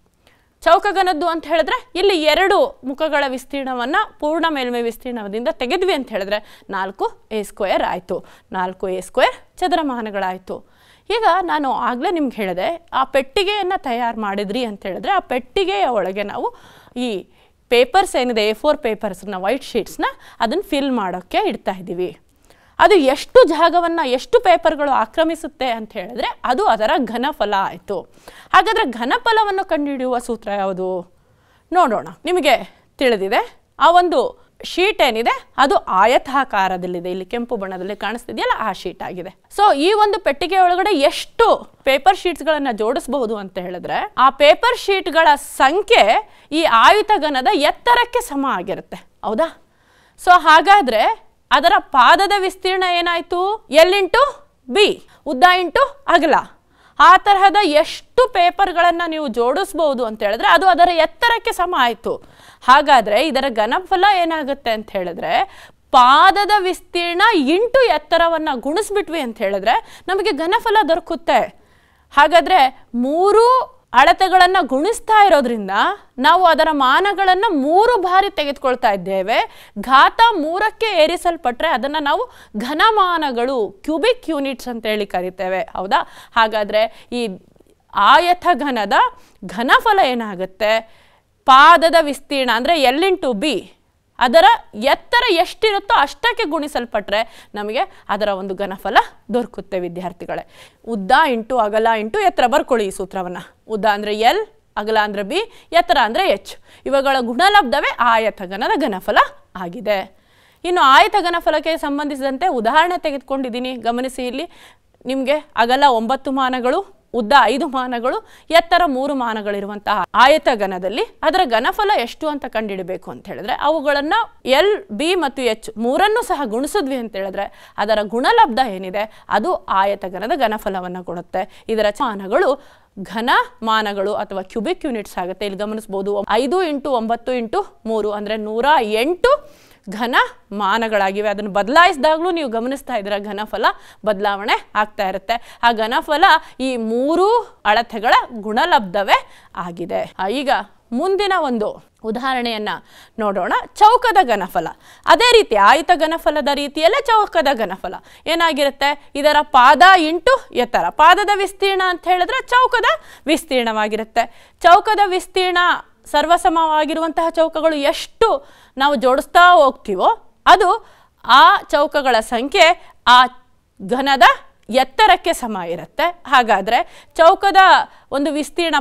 ಚೌಕಘನದ್ದು ಅಂತ ಹೇಳಿದ್ರೆ ಇಲ್ಲಿ ಎರಡು ಮುಖಗಳ ವಿಸ್ತೀರ್ಣವನ್ನು ಪೂರ್ಣ ಮೇಲ್ಮೈ ವಿಸ್ತೀರ್ಣದಿಂದ ತೆಗೆದ್ವಿ ಅಂತ ಹೇಳಿದ್ರೆ ನಾಲ್ಕು ಎ ಸ್ಕ್ವೇರ್ ಆಯಿತು. ನಾಲ್ಕು ಎ ಸ್ಕ್ವೇರ್ ಚದರಮಾನಗಳಾಯಿತು. ಈಗ ನಾನು ಆಗಲೇ ನಿಮ್ಗೆ ಹೇಳಿದೆ ಆ ಪೆಟ್ಟಿಗೆಯನ್ನು ತಯಾರು ಮಾಡಿದ್ರಿ ಅಂತ ಹೇಳಿದ್ರೆ ಆ ಪೆಟ್ಟಿಗೆಯ ಒಳಗೆ ನಾವು ಈ ಪೇಪರ್ಸ್ ಏನಿದೆ ಎ ಫೋರ್ ಪೇಪರ್ಸ್ನ ವೈಟ್ ಶೀಟ್ಸ್ನ ಅದನ್ನು ಫಿಲ್ ಮಾಡೋಕ್ಕೆ ಇಡ್ತಾ ಇದ್ದೀವಿ. ಅದು ಎಷ್ಟು ಜಾಗವನ್ನು ಎಷ್ಟು ಪೇಪರ್ಗಳು ಆಕ್ರಮಿಸುತ್ತೆ ಅಂತ ಹೇಳಿದ್ರೆ ಅದು ಅದರ ಘನಫಲ ಆಯಿತು. ಹಾಗಾದರೆ ಘನಫಲವನ್ನು ಕಂಡುಹಿಡಿಯುವ ಸೂತ್ರ ಯಾವುದು ನೋಡೋಣ. ನಿಮಗೆ ತಿಳಿದಿದೆ ಆ ಒಂದು ಶೀಟ್ ಏನಿದೆ ಅದು ಆಯತಾಕಾರದಲ್ಲಿದೆ, ಇಲ್ಲಿ ಕೆಂಪು ಬಣ್ಣದಲ್ಲಿ ಕಾಣಿಸ್ತಿದೆಯಲ್ಲ ಆ ಶೀಟ್ ಆಗಿದೆ. ಸೊ ಈ ಒಂದು ಪೆಟ್ಟಿಗೆ ಒಳಗಡೆ ಎಷ್ಟು ಪೇಪರ್ ಶೀಟ್ಸ್ಗಳನ್ನು ಜೋಡಿಸಬಹುದು ಅಂತ ಹೇಳಿದ್ರೆ ಆ ಪೇಪರ್ ಶೀಟ್ಗಳ ಸಂಖ್ಯೆ ಈ ಆಯತಘನದ ಎತ್ತರಕ್ಕೆ ಸಮ ಆಗಿರುತ್ತೆ, ಹೌದಾ? ಸೊ ಹಾಗಾದರೆ ಅದರ ಪಾದದ ವಿಸ್ತೀರ್ಣ ಏನಾಯಿತು? ಎಲ್ ಇಂಟು ಬಿ, ಉದ್ದ ಇಂಟು ಅಗಲ. ಆ ತರಹದ ಎಷ್ಟು ಪೇಪರ್ಗಳನ್ನು ನೀವು ಜೋಡಿಸ್ಬೋದು ಅಂತ ಹೇಳಿದ್ರೆ ಅದು ಅದರ ಎತ್ತರಕ್ಕೆ ಸಮ ಆಯಿತು. ಹಾಗಾದರೆ ಇದರ ಘನಫಲ ಏನಾಗುತ್ತೆ ಅಂತ ಹೇಳಿದ್ರೆ ಪಾದದ ವಿಸ್ತೀರ್ಣ ಇಂಟು ಎತ್ತರವನ್ನು ಗುಣಿಸ್ಬಿಟ್ವಿ ಅಂತ ಹೇಳಿದ್ರೆ ನಮಗೆ ಘನಫಲ ದೊರಕುತ್ತೆ. ಹಾಗಾದರೆ ಮೂರು ಅಳತೆಗಳನ್ನು ಗುಣಿಸ್ತಾ ಇರೋದ್ರಿಂದ ನಾವು ಅದರ ಮಾನಗಳನ್ನು ಮೂರು ಬಾರಿ ತೆಗೆದುಕೊಳ್ತಾ ಇದ್ದೇವೆ. ಘಾತ ಮೂರಕ್ಕೆ ಏರಿಸಲ್ಪಟ್ಟರೆ ಅದನ್ನು ನಾವು ಘನಮಾನಗಳು ಕ್ಯೂಬಿಕ್ ಯೂನಿಟ್ಸ್ ಅಂತೇಳಿ ಕರಿತೇವೆ, ಹೌದಾ? ಹಾಗಾದರೆ ಈ ಆಯತಘನದ ಘನಫಲ ಏನಾಗುತ್ತೆ? ಪಾದದ ವಿಸ್ತೀರ್ಣ ಅಂದರೆ ಎಲ್ ಇಂಟು ಬಿ ಅದರ ಎತ್ತರ ಎಷ್ಟಿರುತ್ತೋ ಅಷ್ಟಕ್ಕೆ ಗುಣಿಸಲ್ಪಟ್ಟರೆ ನಮಗೆ ಅದರ ಒಂದು ಘನಫಲ ದೊರಕುತ್ತೆ ವಿದ್ಯಾರ್ಥಿಗಳೇ. ಉದ್ದ ಇಂಟು ಅಗಲ ಇಂಟು ಎತ್ತರ ಬರ್ಕೊಳ್ಳಿ ಈ ಸೂತ್ರವನ್ನು. ಉದ್ದ ಅಂದರೆ ಎಲ್, ಅಗಲ ಅಂದರೆ ಬಿ, ಎತ್ತರ ಅಂದರೆ ಎಚ್. ಇವುಗಳ ಗುಣಲಬ್ಧವೇ ಆಯತಘನದ ಘನಫಲ ಆಗಿದೆ. ಇನ್ನು ಆಯತ ಘನಫಲಕ್ಕೆ ಸಂಬಂಧಿಸಿದಂತೆ ಉದಾಹರಣೆ ತೆಗೆದುಕೊಂಡಿದ್ದೀನಿ, ಗಮನಿಸಿ. ಇಲ್ಲಿ ನಿಮಗೆ ಅಗಲ ಒಂಬತ್ತು ಮಾನಗಳು, ಉದ್ದ ಐದು ಮಾನಗಳು, ಎತ್ತರ ಮೂರು ಮಾನಗಳಿರುವಂತಹ ಆಯತ ಘನದಲ್ಲಿ ಅದರ ಘನಫಲ ಎಷ್ಟು ಅಂತ ಕಂಡುಹಿಡಬೇಕು ಅಂತ ಹೇಳಿದ್ರೆ ಅವುಗಳನ್ನು ಎಲ್, ಬಿ ಮತ್ತು ಎಚ್ ಮೂರನ್ನು ಸಹ ಗುಣಿಸಿದ್ವಿ ಅಂತ ಹೇಳಿದ್ರೆ ಅದರ ಗುಣಲಬ್ಧ ಏನಿದೆ ಅದು ಆಯತ ಘನದ ಘನಫಲವನ್ನು ಕೊಡುತ್ತೆ. ಇದರ ಮಾನಗಳು ಘನ ಮಾನಗಳು ಅಥವಾ ಕ್ಯೂಬಿಕ್ ಯೂನಿಟ್ಸ್ ಆಗುತ್ತೆ. ಇಲ್ಲಿ ಗಮನಿಸಬಹುದು, ಐದು ಇಂಟು ಒಂಬತ್ತು ಇಂಟು ಮೂರು ಅಂದರೆ ನೂರ ಎಂಟು ಘನ ಮಾನಗಳಾಗಿವೆ. ಅದನ್ನು ಬದಲಾಯಿಸಿದಾಗಲೂ ನೀವು ಗಮನಿಸ್ತಾ ಇದ್ದೀರ ಘನಫಲ ಬದಲಾವಣೆ ಆಗ್ತಾ ಇರುತ್ತೆ. ಆ ಘನಫಲ ಈ ಮೂರು ಅಳತೆಗಳ ಗುಣಲಬ್ಧವೇ ಆಗಿದೆ. ಈಗ ಮುಂದಿನ ಒಂದು ಉದಾಹರಣೆಯನ್ನು ನೋಡೋಣ. ಚೌಕದ ಘನಫಲ. ಅದೇ ರೀತಿ ಆಯತ ಘನಫಲದ ರೀತಿಯಲ್ಲೇ ಚೌಕದ ಘನಫಲ ಏನಾಗಿರುತ್ತೆ, ಇದರ ಪಾದ ಇಂಟು ಎತ್ತರ. ಪಾದದ ವಿಸ್ತೀರ್ಣ ಅಂತ ಹೇಳಿದ್ರೆ ಚೌಕದ ವಿಸ್ತೀರ್ಣವಾಗಿರುತ್ತೆ. ಚೌಕದ ವಿಸ್ತೀರ್ಣ ಸರ್ವಸಮವಾಗಿರುವಂತಹ ಚೌಕಗಳು ಎಷ್ಟು ನಾವು ಜೋಡಿಸ್ತಾ ಹೋಗ್ತೀವೋ ಅದು ಆ ಚೌಕಗಳ ಸಂಖ್ಯೆ ಆ ಘನದ ಎತ್ತರಕ್ಕೆ ಸಮ ಇರುತ್ತೆ. ಹಾಗಾದರೆ ಚೌಕದ ಒಂದು ವಿಸ್ತೀರ್ಣ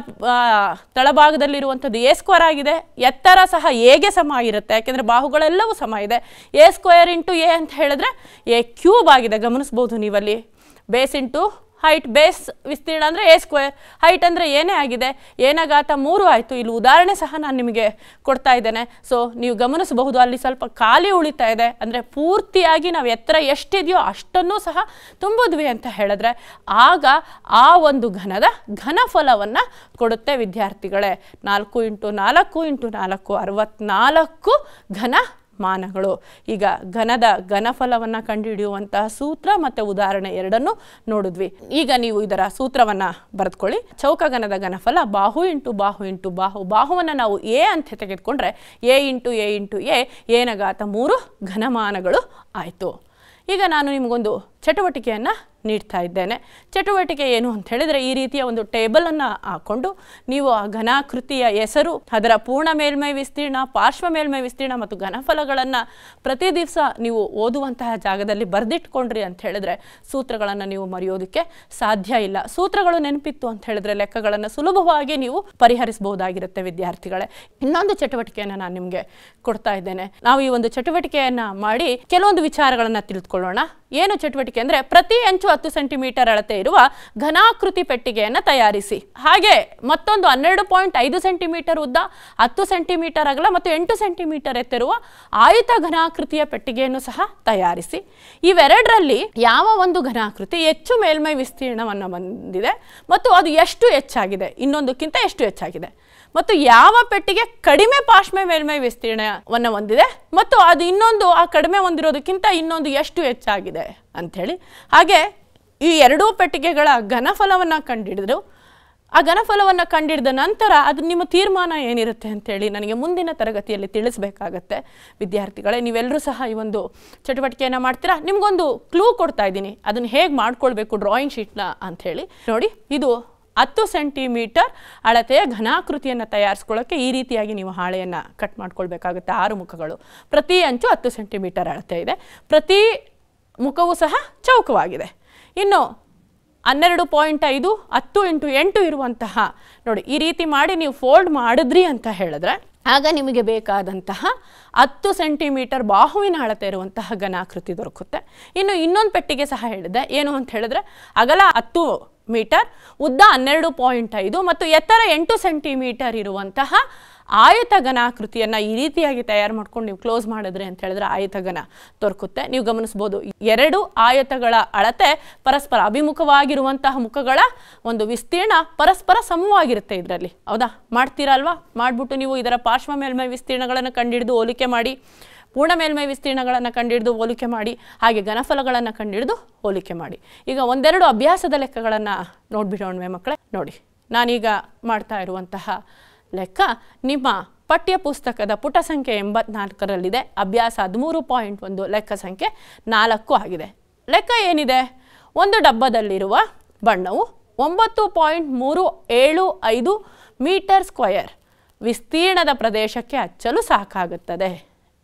ತಳಭಾಗದಲ್ಲಿರುವಂಥದ್ದು ಎ ಸ್ಕ್ವೇರ್ ಆಗಿದೆ, ಎತ್ತರ ಸಹ ಎಗೆ ಸಮ ಇರುತ್ತೆ, ಯಾಕೆಂದರೆ ಬಾಹುಗಳೆಲ್ಲವೂ ಸಮ ಇದೆ. ಎ ಸ್ಕ್ವೇರ್ ಇಂಟು ಎ ಅಂತ ಹೇಳಿದ್ರೆ ಎ ಕ್ಯೂಬ್ ಆಗಿದೆ. ಗಮನಿಸ್ಬೋದು ನೀವಲ್ಲಿ ಬೇಸ್ ಇಂಟು ಹೈಟ್. ಬೇಸ್ ವಿಸ್ತೀರ್ಣ ಅಂದರೆ ಎ ಸ್ಕ್ವೇರ್, ಹೈಟ್ ಅಂದರೆ ಏನೇ ಆಗಿದೆ, ಏನ ಘಾತ ಮೂರು ಆಯಿತು. ಇಲ್ಲಿ ಉದಾಹರಣೆ ಸಹ ನಾನು ನಿಮಗೆ ಕೊಡ್ತಾ ಇದ್ದೇನೆ. ಸೊ ನೀವು ಗಮನಿಸಬಹುದು ಅಲ್ಲಿ ಸ್ವಲ್ಪ ಖಾಲಿ ಉಳಿತಾ ಇದೆ, ಅಂದರೆ ಪೂರ್ತಿಯಾಗಿ ನಾವು ಎತ್ತರ ಎಷ್ಟಿದೆಯೋ ಅಷ್ಟನ್ನೂ ಸಹ ತುಂಬಿದ್ವಿ ಅಂತ ಹೇಳಿದ್ರೆ ಆಗ ಆ ಒಂದು ಘನದ ಘನಫಲವನ್ನು ಕೊಡುತ್ತೆ ವಿದ್ಯಾರ್ಥಿಗಳೇ. ನಾಲ್ಕು ಇಂಟು ನಾಲ್ಕು ಇಂಟು ನಾಲ್ಕು ಅರವತ್ನಾಲ್ಕು ಘನ ಮಾನಗಳು. ಈಗ ಘನದ ಘನಫಲವನ್ನು ಕಂಡುಹಿಡಿಯುವಂತಹ ಸೂತ್ರ ಮತ್ತು ಉದಾಹರಣೆ ಎರಡನ್ನು ನೋಡಿದ್ವಿ. ಈಗ ನೀವು ಇದರ ಸೂತ್ರವನ್ನು ಬರೆದುಕೊಳ್ಳಿ. ಚೌಕಘನದ ಘನಫಲ ಬಾಹು ಇಂಟು ಬಾಹು ಇಂಟು ಬಾಹು. ಬಾಹುವನ್ನು ನಾವು ಎ ಅಂತ ತೆಗೆದುಕೊಂಡ್ರೆ a into a into a ಏನ ಘಾತ ಮೂರು ಘನಮಾನಗಳು ಆಯಿತು. ಈಗ ನಾನು ನಿಮಗೊಂದು ಚಟುವಟಿಕೆಯನ್ನು ನೀಡ್ತಾ ಇದ್ದೇನೆ. ಚಟುವಟಿಕೆ ಏನು ಅಂತ ಹೇಳಿದರೆ ಈ ರೀತಿಯ ಒಂದು ಟೇಬಲನ್ನು ಹಾಕ್ಕೊಂಡು ನೀವು ಆ ಘನಾಕೃತಿಯ ಹೆಸರು, ಅದರ ಪೂರ್ಣ ಮೇಲ್ಮೈ ವಿಸ್ತೀರ್ಣ, ಪಾರ್ಶ್ವ ಮೇಲ್ಮೈ ವಿಸ್ತೀರ್ಣ ಮತ್ತು ಘನಫಲಗಳನ್ನು ಪ್ರತಿ ದಿವಸ ನೀವು ಓದುವಂತಹ ಜಾಗದಲ್ಲಿ ಬರೆದಿಟ್ಕೊಂಡ್ರಿ ಅಂತ ಹೇಳಿದ್ರೆ ಸೂತ್ರಗಳನ್ನು ನೀವು ಮರೆಯೋದಕ್ಕೆ ಸಾಧ್ಯ ಇಲ್ಲ. ಸೂತ್ರಗಳು ನೆನಪಿತ್ತು ಅಂತ ಹೇಳಿದ್ರೆ ಲೆಕ್ಕಗಳನ್ನು ಸುಲಭವಾಗಿ ನೀವು ಪರಿಹರಿಸಬಹುದಾಗಿರುತ್ತೆ ವಿದ್ಯಾರ್ಥಿಗಳೇ. ಇನ್ನೊಂದು ಚಟುವಟಿಕೆಯನ್ನು ನಾನು ನಿಮಗೆ ಕೊಡ್ತಾ ಇದ್ದೇನೆ. ನಾವು ಈ ಒಂದು ಚಟುವಟಿಕೆಯನ್ನು ಮಾಡಿ ಕೆಲವೊಂದು ವಿಚಾರಗಳನ್ನು ತಿಳಿದುಕೊಳ್ಳೋಣ. ಏನು ಚಟುವಟಿಕೆ ಅಂದರೆ ಪ್ರತಿ ಅಂಚು ಹತ್ತು ಸೆಂಟಿಮೀಟರ್ ಅಳತೆ ಇರುವ ಘನಾಕೃತಿ ಪೆಟ್ಟಿಗೆಯನ್ನು ತಯಾರಿಸಿ. ಹಾಗೆ ಮತ್ತೊಂದು ಹನ್ನೆರಡು ಪಾಯಿಂಟ್ ಐದು ಸೆಂಟಿಮೀಟರ್ ಉದ್ದ, ಹತ್ತು ಸೆಂಟಿಮೀಟರ್ ಅಗಲ ಮತ್ತು ಎಂಟು ಸೆಂಟಿಮೀಟರ್ ಎತ್ತಿರುವ ಆಯತ ಘನಾಕೃತಿಯ ಪೆಟ್ಟಿಗೆಯನ್ನು ಸಹ ತಯಾರಿಸಿ. ಇವೆರಡರಲ್ಲಿ ಯಾವ ಒಂದು ಘನಾಕೃತಿ ಹೆಚ್ಚು ಮೇಲ್ಮೈ ವಿಸ್ತೀರ್ಣವನ್ನು ಹೊಂದಿದೆ ಮತ್ತು ಅದು ಎಷ್ಟು ಹೆಚ್ಚಾಗಿದೆ, ಇನ್ನೊಂದಕ್ಕಿಂತ ಎಷ್ಟು ಹೆಚ್ಚಾಗಿದೆ, ಮತ್ತು ಯಾವ ಪೆಟ್ಟಿಗೆ ಕಡಿಮೆ ಪಾರ್ಶ್ವ ಮೇಲ್ಮೈ ವಿಸ್ತೀರ್ಣವನ್ನು ಹೊಂದಿದೆ ಮತ್ತು ಅದು ಇನ್ನೊಂದು ಆ ಕಡಿಮೆ ಹೊಂದಿರೋದಕ್ಕಿಂತ ಇನ್ನೊಂದು ಎಷ್ಟು ಹೆಚ್ಚಾಗಿದೆ ಅಂಥೇಳಿ. ಹಾಗೆ ಈ ಎರಡೂ ಪೆಟ್ಟಿಗೆಗಳ ಘನಫಲವನ್ನು ಕಂಡುಹಿಡಿದ್ರು. ಆ ಘನಫಲವನ್ನು ಕಂಡುಹಿಡಿದ ನಂತರ ಅದು ನಿಮ್ಮ ತೀರ್ಮಾನ ಏನಿರುತ್ತೆ ಅಂಥೇಳಿ ನನಗೆ ಮುಂದಿನ ತರಗತಿಯಲ್ಲಿ ತಿಳಿಸಬೇಕಾಗತ್ತೆ ವಿದ್ಯಾರ್ಥಿಗಳೇ. ನೀವೆಲ್ಲರೂ ಸಹ ಈ ಒಂದು ಚಟುವಟಿಕೆಯನ್ನು ಮಾಡ್ತೀರಾ. ನಿಮಗೊಂದು ಕ್ಲೂ ಕೊಡ್ತಾ ಇದ್ದೀನಿ, ಅದನ್ನು ಹೇಗೆ ಮಾಡ್ಕೊಳ್ಬೇಕು ಡ್ರಾಯಿಂಗ್ ಶೀಟ್ನ ಅಂಥೇಳಿ ನೋಡಿ. ಇದು ಹತ್ತು ಸೆಂಟಿಮೀಟರ್ ಅಳತೆಯ ಘನಾಕೃತಿಯನ್ನು ತಯಾರಿಸ್ಕೊಳ್ಳೋಕ್ಕೆ ಈ ರೀತಿಯಾಗಿ ನೀವು ಹಾಳೆಯನ್ನು ಕಟ್ ಮಾಡ್ಕೊಳ್ಬೇಕಾಗುತ್ತೆ. ಆರು ಮುಖಗಳು, ಪ್ರತಿ ಅಂಚು ಹತ್ತು ಸೆಂಟಿಮೀಟರ್ ಅಳತೆ ಇದೆ, ಪ್ರತಿ ಮುಖವೂ ಸಹ ಚೌಕವಾಗಿದೆ. ಇನ್ನು ಹನ್ನೆರಡು ಪಾಯಿಂಟ್ ಐದು ಹತ್ತು ಇಂಟು ಎಂಟು ಇರುವಂತಹ ನೋಡಿ ಈ ರೀತಿ ಮಾಡಿ ನೀವು ಫೋಲ್ಡ್ ಮಾಡಿದ್ರಿ ಅಂತ ಹೇಳಿದ್ರೆ ಆಗ ನಿಮಗೆ ಬೇಕಾದಂತಹ ಹತ್ತು ಸೆಂಟಿಮೀಟರ್ ಬಾಹುವಿನ ಅಳತೆ ಇರುವಂತಹ ಘನಾಕೃತಿ ದೊರಕುತ್ತೆ. ಇನ್ನು ಇನ್ನೊಂದು ಪೆಟ್ಟಿಗೆ ಸಹ ಹೇಳಿದೆ, ಏನು ಅಂತ ಹೇಳಿದ್ರೆ ಅಗಲ ಹತ್ತು ಮೀಟರ್, ಉದ್ದ ಹನ್ನೆರಡು ಪಾಯಿಂಟ್ ಐದು ಮತ್ತು ಎತ್ತರ ಎಂಟು ಸೆಂಟಿಮೀಟರ್ ಇರುವಂತಹ ಆಯತ ಘನಾಕೃತಿಯನ್ನು ಈ ರೀತಿಯಾಗಿ ತಯಾರು ಮಾಡ್ಕೊಂಡು ನೀವು ಕ್ಲೋಸ್ ಮಾಡಿದ್ರಿ ಅಂತ ಹೇಳಿದ್ರೆ ಆಯತಘನ ದೊರಕುತ್ತೆ. ನೀವು ಗಮನಿಸ್ಬೋದು ಎರಡು ಆಯತಗಳ ಅಳತೆ ಪರಸ್ಪರ ಅಭಿಮುಖವಾಗಿರುವಂತಹ ಮುಖಗಳ ಒಂದು ವಿಸ್ತೀರ್ಣ ಪರಸ್ಪರ ಸಮವಾಗಿರುತ್ತೆ ಇದರಲ್ಲಿ. ಹೌದಾ? ಮಾಡ್ತೀರಲ್ವಾ? ಮಾಡಿಬಿಟ್ಟು ನೀವು ಇದರ ಪಾರ್ಶ್ವ ಮೇಲ್ಮೈ ವಿಸ್ತೀರ್ಣಗಳನ್ನು ಕಂಡುಹಿಡಿದು ಹೋಲಿಕೆ ಮಾಡಿ, ಪೂರ್ಣ ಮೇಲ್ಮೈ ವಿಸ್ತೀರ್ಣಗಳನ್ನು ಕಂಡುಹಿಡಿದು ಹೋಲಿಕೆ ಮಾಡಿ, ಹಾಗೆ ಘನಫಲಗಳನ್ನು ಕಂಡುಹಿಡಿದು ಹೋಲಿಕೆ ಮಾಡಿ. ಈಗ ಒಂದೆರಡು ಅಭ್ಯಾಸದ ಲೆಕ್ಕಗಳನ್ನು ನೋಡಿಬಿಡೋಣವೇ ಮಕ್ಕಳೇ? ನೋಡಿ, ನಾನೀಗ ಮಾಡ್ತಾ ಇರುವಂತಹ ಲೆಕ್ಕ ನಿಮ್ಮ ಪಠ್ಯ ಪುಸ್ತಕದ ಪುಟ ಸಂಖ್ಯೆ ಎಂಬತ್ನಾಲ್ಕರಲ್ಲಿದೆ. ಅಭ್ಯಾಸ ಹದಿಮೂರು ಪಾಯಿಂಟ್ ಒಂದು ಲೆಕ್ಕ ಸಂಖ್ಯೆ ನಾಲ್ಕು ಆಗಿದೆ. ಲೆಕ್ಕ ಏನಿದೆ? ಒಂದು ಡಬ್ಬದಲ್ಲಿರುವ ಬಣ್ಣವು ಒಂಬತ್ತು ಪಾಯಿಂಟ್ ಮೂರು ಏಳು ಐದು ಮೀಟರ್ ಸ್ಕ್ವಯರ್ ವಿಸ್ತೀರ್ಣದ ಪ್ರದೇಶಕ್ಕೆ ಹಚ್ಚಲು ಸಾಕಾಗುತ್ತದೆ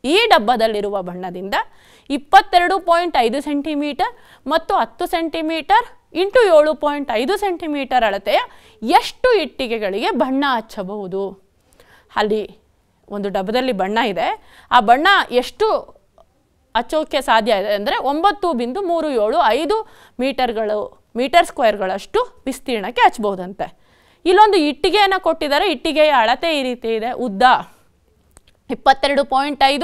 ಈ ಡಬ್ಬದಲ್ಲಿರುವ ಬಣ್ಣದಿಂದ ಇಪ್ಪತ್ತೆರಡು ಪಾಯಿಂಟ್ ಐದು ಸೆಂಟಿಮೀಟರ್ ಮತ್ತು ಹತ್ತು ಸೆಂಟಿಮೀಟರ್ ಇಂಟು ಏಳು ಪಾಯಿಂಟ್ ಐದು ಸೆಂಟಿಮೀಟರ್ ಅಳತೆಯ ಎಷ್ಟು ಇಟ್ಟಿಗೆಗಳಿಗೆ ಬಣ್ಣ ಹಚ್ಚಬಹುದು? ಅಲ್ಲಿ ಒಂದು ಡಬ್ಬದಲ್ಲಿ ಬಣ್ಣ ಇದೆ, ಆ ಬಣ್ಣ ಎಷ್ಟು ಹಚ್ಚೋಕ್ಕೆ ಸಾಧ್ಯ ಇದೆ ಅಂದರೆ ಒಂಬತ್ತು ಬಿಂದು ಮೂರು ಏಳು ಐದು ಮೀಟರ್ಗಳು ಮೀಟರ್ ಸ್ಕ್ವೇರ್ಗಳಷ್ಟು ವಿಸ್ತೀರ್ಣಕ್ಕೆ ಹಚ್ಬೋದಂತೆ. ಇಲ್ಲೊಂದು ಇಟ್ಟಿಗೆಯನ್ನು ಕೊಟ್ಟಿದ್ದಾರೆ. ಇಟ್ಟಿಗೆಯ ಅಳತೆ ಈ ರೀತಿ ಇದೆ. ಉದ್ದ ಇಪ್ಪತ್ತೆರಡು ಪಾಯಿಂಟ್ ಐದು,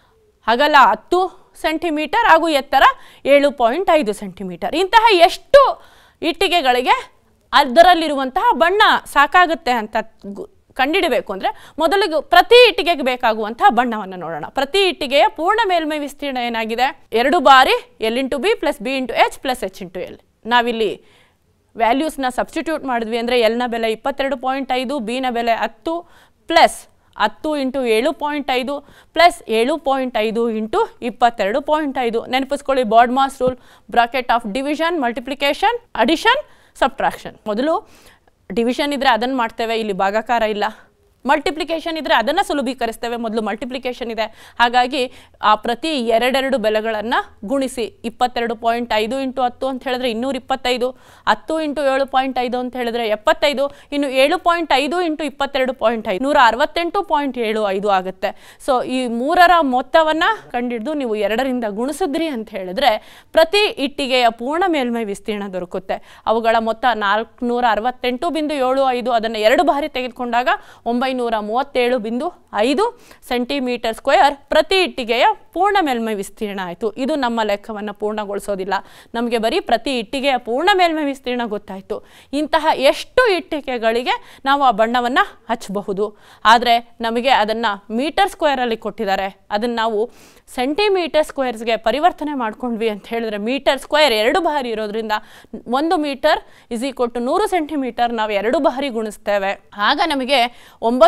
ಅಗಲ ಹತ್ತು ಸೆಂಟಿಮೀಟರ್ ಹಾಗೂ ಎತ್ತರ ಏಳು ಪಾಯಿಂಟ್ ಐದು ಸೆಂಟಿಮೀಟರ್. ಇಂತಹ ಎಷ್ಟು ಇಟ್ಟಿಗೆಗಳಿಗೆ ಅದರಲ್ಲಿರುವಂತಹ ಬಣ್ಣ ಸಾಕಾಗುತ್ತೆ ಅಂತ ಕಂಡುಹಿಡಬೇಕು ಅಂದರೆ ಮೊದಲಿಗೆ ಪ್ರತಿ ಇಟ್ಟಿಗೆಗೆ ಬೇಕಾಗುವಂತಹ ಬಣ್ಣವನ್ನು ನೋಡೋಣ. ಪ್ರತಿ ಇಟ್ಟಿಗೆಯ ಪೂರ್ಣ ಮೇಲ್ಮೈ ವಿಸ್ತೀರ್ಣ ಏನಾಗಿದೆ? ಎರಡು ಬಾರಿ L into B plus B into H plus h into l. ನಾವಿಲ್ಲಿ ವ್ಯಾಲ್ಯೂಸ್ನ ಸಬ್ಸ್ಟಿಟ್ಯೂಟ್ ಮಾಡಿದ್ವಿ ಅಂದರೆ ಎಲ್ನ ಬೆಲೆ ಇಪ್ಪತ್ತೆರಡು ಪಾಯಿಂಟ್ ಐದು, ಬಿನ ಬೆಲೆ ಹತ್ತು ಪ್ಲಸ್ ಹತ್ತು ಇಂಟು ಏಳು ಪಾಯಿಂಟ್ ಐದು ಪ್ಲಸ್ ಏಳು ಪಾಯಿಂಟ್ ಐದು ಇಂಟು ಇಪ್ಪತ್ತೆರಡು ಪಾಯಿಂಟ್ ಐದು. ನೆನಪಿಸ್ಕೊಳ್ಳಿ, BODMAS rule, bracket of division, multiplication, addition, subtraction. ಮೊದಲು ಡಿವಿಷನ್ ಇದ್ದರೆ ಅದನ್ನು ಮಾಡ್ತೇವೆ, ಇಲ್ಲಿ ಭಾಗಾಕಾರ ಇಲ್ಲ. ಮಲ್ಟಿಪ್ಲಿಕೇಶನ್ ಇದ್ದರೆ ಅದನ್ನು ಸುಲಭೀಕರಿಸ್ತೇವೆ, ಮೊದಲು ಮಲ್ಟಿಪ್ಲಿಕೇಶನ್ ಇದೆ. ಹಾಗಾಗಿ ಆ ಪ್ರತಿ ಎರಡೆರಡು ಬೆಲೆಗಳನ್ನು ಗುಣಿಸಿ. ಇಪ್ಪತ್ತೆರಡು ಪಾಯಿಂಟ್ ಐದು ಇಂಟು ಹತ್ತು ಅಂತ ಹೇಳಿದ್ರೆ ಇನ್ನೂರ ಇಪ್ಪತ್ತೈದು, ಹತ್ತು ಇಂಟು ಏಳು ಪಾಯಿಂಟ್ ಐದು ಅಂತ ಹೇಳಿದ್ರೆ ಎಪ್ಪತ್ತೈದು, ಇನ್ನು ಏಳು ಪಾಯಿಂಟ್ ಐದು ಇಂಟು ಇಪ್ಪತ್ತೆರಡು ಪಾಯಿಂಟ್ ಐದು ನೂರ ಅರವತ್ತೆಂಟು ಪಾಯಿಂಟ್ ಏಳು ಐದು ಆಗುತ್ತೆ. ಸೊ ಈ ಮೂರರ ಮೊತ್ತವನ್ನು ಕಂಡಿಡಿದು ನೀವು ಎರಡರಿಂದ ಗುಣಿಸಿದ್ರಿ ಅಂತ ಹೇಳಿದ್ರೆ ಪ್ರತಿ ಇಟ್ಟಿಗೆಯ ಪೂರ್ಣ ಮೇಲ್ಮೈ ವಿಸ್ತೀರ್ಣ ದೊರಕುತ್ತೆ. ಅವುಗಳ ಮೊತ್ತ ನಾಲ್ಕುನೂರ ಅರವತ್ತೆಂಟು ಬಿಂದು ಏಳು ಐದು. ಅದನ್ನು ಎರಡು ಬಾರಿ ತೆಗೆದುಕೊಂಡಾಗ ಒಂಬೈನೂರ ಮೂವತ್ತೇಳು ಬಿಂದು ಐದು ಸೆಂಟಿಮೀಟರ್ ಸ್ಕ್ವೇರ್ ಪ್ರತಿ ಇಟ್ಟಿಗೆಯ ಪೂರ್ಣ ಮೇಲ್ಮೈ ವಿಸ್ತೀರ್ಣ ಆಯಿತು. ಇದು ನಮ್ಮ ಲೆಕ್ಕವನ್ನು ಪೂರ್ಣಗೊಳಿಸೋದಿಲ್ಲ, ನಮಗೆ ಬರೀ ಪ್ರತಿ ಇಟ್ಟಿಗೆಯ ಪೂರ್ಣ ಮೇಲ್ಮೈ ವಿಸ್ತೀರ್ಣ ಗೊತ್ತಾಯಿತು. ಇಂತಹ ಎಷ್ಟು ಇಟ್ಟಿಗೆಗಳಿಗೆ ನಾವು ಆ ಬಣ್ಣವನ್ನು ಹಚ್ಚಬಹುದು? ಆದರೆ ನಮಗೆ ಅದನ್ನು ಮೀಟರ್ ಸ್ಕ್ವೇರಲ್ಲಿ ಕೊಟ್ಟಿದ್ದಾರೆ. ಅದನ್ನು ನಾವು ಸೆಂಟಿಮೀಟರ್ ಸ್ಕ್ವೇರ್ಸ್ಗೆ ಪರಿವರ್ತನೆ ಮಾಡ್ಕೊಂಡ್ವಿ ಅಂತ ಹೇಳಿದ್ರೆ ಮೀಟರ್ ಸ್ಕ್ವೇರ್ ಎರಡು ಬಾರಿ ಇರೋದ್ರಿಂದ ಒಂದು ಮೀಟರ್ ಇಸ್ ಈಕ್ವಲ್ ಟು ನೂರು ಸೆಂಟಿಮೀಟರ್ ನಾವು ಎರಡು ಬಾರಿ ಗುಣಿಸ್ತೇವೆ. ಆಗ ನಮಗೆ ಒಂಬತ್ತು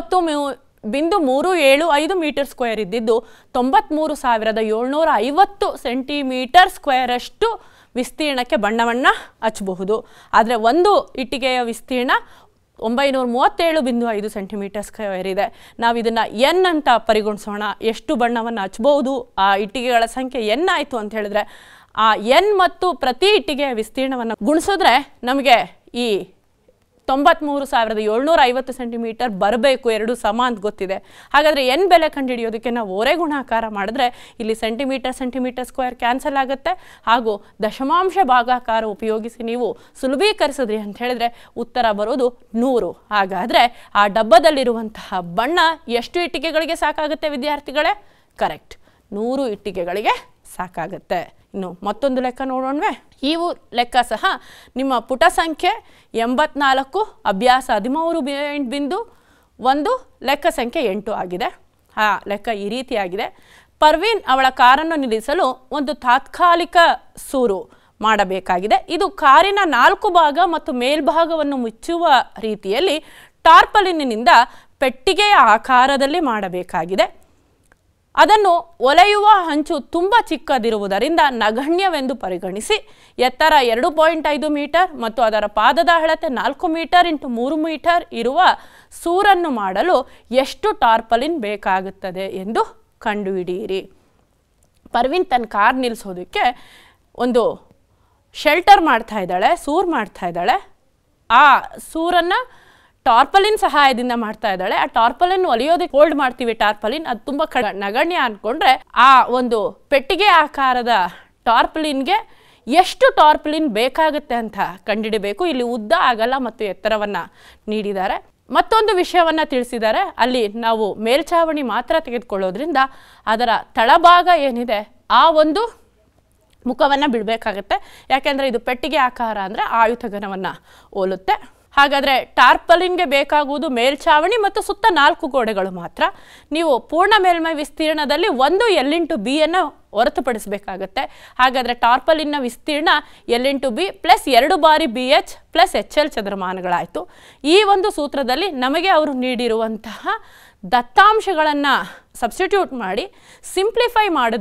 ಬಿಂದು ಮೂರು ಏಳು ಐದು ಮೀಟರ್ ಸ್ಕ್ವೇರ್ ಇದ್ದಿದ್ದು ತೊಂಬತ್ತ್ಮೂರು ಸಾವಿರದ ಏಳ್ನೂರ ಐವತ್ತು ಸೆಂಟಿಮೀಟರ್ ಸ್ಕ್ವೇರ್ ಅಷ್ಟು ವಿಸ್ತೀರ್ಣಕ್ಕೆ ಬಣ್ಣವನ್ನು ಹಚ್ಚಬಹುದು. ಆದರೆ ಒಂದು ಇಟ್ಟಿಗೆಯ ವಿಸ್ತೀರ್ಣ ಒಂಬೈನೂರ ಮೂವತ್ತೇಳು ಬಿಂದು ಐದು ಸೆಂಟಿಮೀಟರ್ ಸ್ಕ್ವೇರ್ ಇದೆ. ನಾವು ಇದನ್ನು ಎನ್ ಅಂತ ಪರಿಗಣಿಸೋಣ. ಎಷ್ಟು ಬಣ್ಣವನ್ನು ಹಚ್ಬೋದು? ಆ ಇಟ್ಟಿಗೆಗಳ ಸಂಖ್ಯೆ ಎನ್ ಆಯಿತು ಅಂತ ಹೇಳಿದ್ರೆ ಆ ಎನ್ ಮತ್ತು ಪ್ರತಿ ಇಟ್ಟಿಗೆಯ ವಿಸ್ತೀರ್ಣವನ್ನು ಗುಣಿಸಿದ್ರೆ ನಮಗೆ ಈ ತೊಂಬತ್ತ್ಮೂರು ಸಾವಿರದ ಏಳ್ನೂರ ಐವತ್ತು ಸೆಂಟಿಮೀಟರ್ ಬರಬೇಕು, ಎರಡು ಸಮ ಅಂತ ಗೊತ್ತಿದೆ. ಹಾಗಾದರೆ ಎನ್ ಬೆಲೆ ಕಂಡುಹಿಡಿಯೋದಕ್ಕೆ ನಾವು ಓರೆ ಗುಣಾಕಾರ ಮಾಡಿದ್ರೆ ಇಲ್ಲಿ ಸೆಂಟಿಮೀಟರ್ ಸೆಂಟಿಮೀಟರ್ ಸ್ಕ್ವೇರ್ ಕ್ಯಾನ್ಸಲ್ ಆಗುತ್ತೆ, ಹಾಗೂ ದಶಮಾಂಶ ಭಾಗಾಕಾರ ಉಪಯೋಗಿಸಿ ನೀವು ಸುಲಭೀಕರಿಸಿದ್ರಿ ಅಂತ ಹೇಳಿದ್ರೆ ಉತ್ತರ ಬರೋದು ನೂರು. ಹಾಗಾದರೆ ಆ ಡಬ್ಬದಲ್ಲಿರುವಂತಹ ಬಣ್ಣ ಎಷ್ಟು ಇಟ್ಟಿಗೆಗಳಿಗೆ ಸಾಕಾಗುತ್ತೆ ವಿದ್ಯಾರ್ಥಿಗಳೇ? ಕರೆಕ್ಟ್, ನೂರು ಇಟ್ಟಿಗೆಗಳಿಗೆ ಸಾಕಾಗುತ್ತೆ. ಇನ್ನು ಮತ್ತೊಂದು ಲೆಕ್ಕ ನೋಡೋಣವೇ? ಈ ಲೆಕ್ಕ ಸಹ ನಿಮ್ಮ ಪುಟ ಸಂಖ್ಯೆ ಎಂಬತ್ನಾಲ್ಕು, ಅಭ್ಯಾಸ ಹದಿಮೂರು ಬಿಂದು ಒಂದು, ಲೆಕ್ಕ ಸಂಖ್ಯೆ ಎಂಟು ಆಗಿದೆ. ಆ ಲೆಕ್ಕ ಈ ರೀತಿಯಾಗಿದೆ. ಪರ್ವೀನ್ ಅವಳ ಕಾರನ್ನು ನಿಲ್ಲಿಸಲು ಒಂದು ತಾತ್ಕಾಲಿಕ ಸೂರು ಮಾಡಬೇಕಾಗಿದೆ. ಇದು ಕಾರಿನ ನಾಲ್ಕು ಭಾಗ ಮತ್ತು ಮೇಲ್ಭಾಗವನ್ನು ಮುಚ್ಚುವ ರೀತಿಯಲ್ಲಿ ಟಾರ್ಪಲಿನಿಂದ ಪೆಟ್ಟಿಗೆಯ ಆಕಾರದಲ್ಲಿ ಮಾಡಬೇಕಾಗಿದೆ. ಅದನ್ನು ಒಲೆಯುವ ಹಂಚು ತುಂಬ ಚಿಕ್ಕದಿರುವುದರಿಂದ ನಗಣ್ಯವೆಂದು ಪರಿಗಣಿಸಿ ಎತ್ತರ ಎರಡು ಪಾಯಿಂಟ್ ಐದು ಮೀಟರ್ ಮತ್ತು ಅದರ ಪಾದದ ಅಳತೆ ನಾಲ್ಕು ಮೀಟರ್ ಇಂಟು ಮೂರು ಮೀಟರ್ ಇರುವ ಸೂರನ್ನು ಮಾಡಲು ಎಷ್ಟು ಟಾರ್ಪಲಿನ್ ಬೇಕಾಗುತ್ತದೆ ಎಂದು ಕಂಡುಹಿಡಿಯಿರಿ. ಪರ್ವೀನ್ ತನ್ನ ಕಾರ್ ನಿಲ್ಲಿಸೋದಕ್ಕೆ ಒಂದು ಶೆಲ್ಟರ್ ಮಾಡ್ತಾ ಇದ್ದಾಳೆ, ಸೂರು ಮಾಡ್ತಾ ಇದ್ದಾಳೆ. ಆ ಸೂರನ್ನು ಟಾರ್ಪಲಿನ್ ಸಹಾಯದಿಂದ ಮಾಡ್ತಾ ಇದ್ದಾಳೆ. ಆ ಟಾರ್ಪಲಿನ್ ಒಲಿಯೋದಕ್ಕೆ ಹೋಲ್ಡ್ ಮಾಡ್ತೀವಿ, ಟಾರ್ಪಲಿನ್ ಅದು ತುಂಬ ಕ ನಗಣ್ಯ ಅಂದ್ಕೊಂಡ್ರೆ ಆ ಒಂದು ಪೆಟ್ಟಿಗೆ ಆಕಾರದ ಟಾರ್ಪಲಿನ್ಗೆ ಎಷ್ಟು ಟಾರ್ಪಲಿನ್ ಬೇಕಾಗುತ್ತೆ ಅಂತ ಕಂಡುಹಿಡಬೇಕು. ಇಲ್ಲಿ ಉದ್ದ, ಅಗಲ ಮತ್ತು ಎತ್ತರವನ್ನು ನೀಡಿದ್ದಾರೆ. ಮತ್ತೊಂದು ವಿಷಯವನ್ನು ತಿಳಿಸಿದ್ದಾರೆ. ಅಲ್ಲಿ ನಾವು ಮೇಲ್ಛಾವಣಿ ಮಾತ್ರ ತೆಗೆದುಕೊಳ್ಳೋದ್ರಿಂದ ಅದರ ತಳಭಾಗ ಏನಿದೆ ಆ ಒಂದು ಮುಖವನ್ನು ಬಿಡಬೇಕಾಗತ್ತೆ. ಯಾಕೆಂದರೆ ಇದು ಪೆಟ್ಟಿಗೆ ಆಕಾರ ಅಂದರೆ ಆಯುಧಘನವನ್ನು ಹೋಲುತ್ತೆ. ಹಾಗಾದರೆ ಟಾರ್ಪಲಿನ್ಗೆ ಬೇಕಾಗುವುದು ಮೇಲ್ಛಾವಣಿ ಮತ್ತು ಸುತ್ತ ನಾಲ್ಕು ಗೋಡೆಗಳು ಮಾತ್ರ. ನೀವು ಪೂರ್ಣ ಮೇಲ್ಮೈ ವಿಸ್ತೀರ್ಣದಲ್ಲಿ ಒಂದು ಎಲ್ ಇಂಟು ಬಿ ಅನ್ನು ಹೊರತುಪಡಿಸಬೇಕಾಗತ್ತೆ. ಹಾಗಾದರೆ ಟಾರ್ಪಲಿನ್ನ ವಿಸ್ತೀರ್ಣ ಎಲ್ ಇಂಟು ಬಿ ಪ್ಲಸ್ ಎರಡು ಬಾರಿ b H plus h l ಚದರಮಾನಗಳಾಯಿತು. ಈ ಒಂದು ಸೂತ್ರದಲ್ಲಿ ನಮಗೆ ಅವರು ನೀಡಿರುವಂತಹ ದತ್ತಾಂಶಗಳನ್ನು ಸಬ್ಸ್ಟಿಟ್ಯೂಟ್ ಮಾಡಿ ಸಿಂಪ್ಲಿಫೈ ಮಾಡಿದ್ವಿ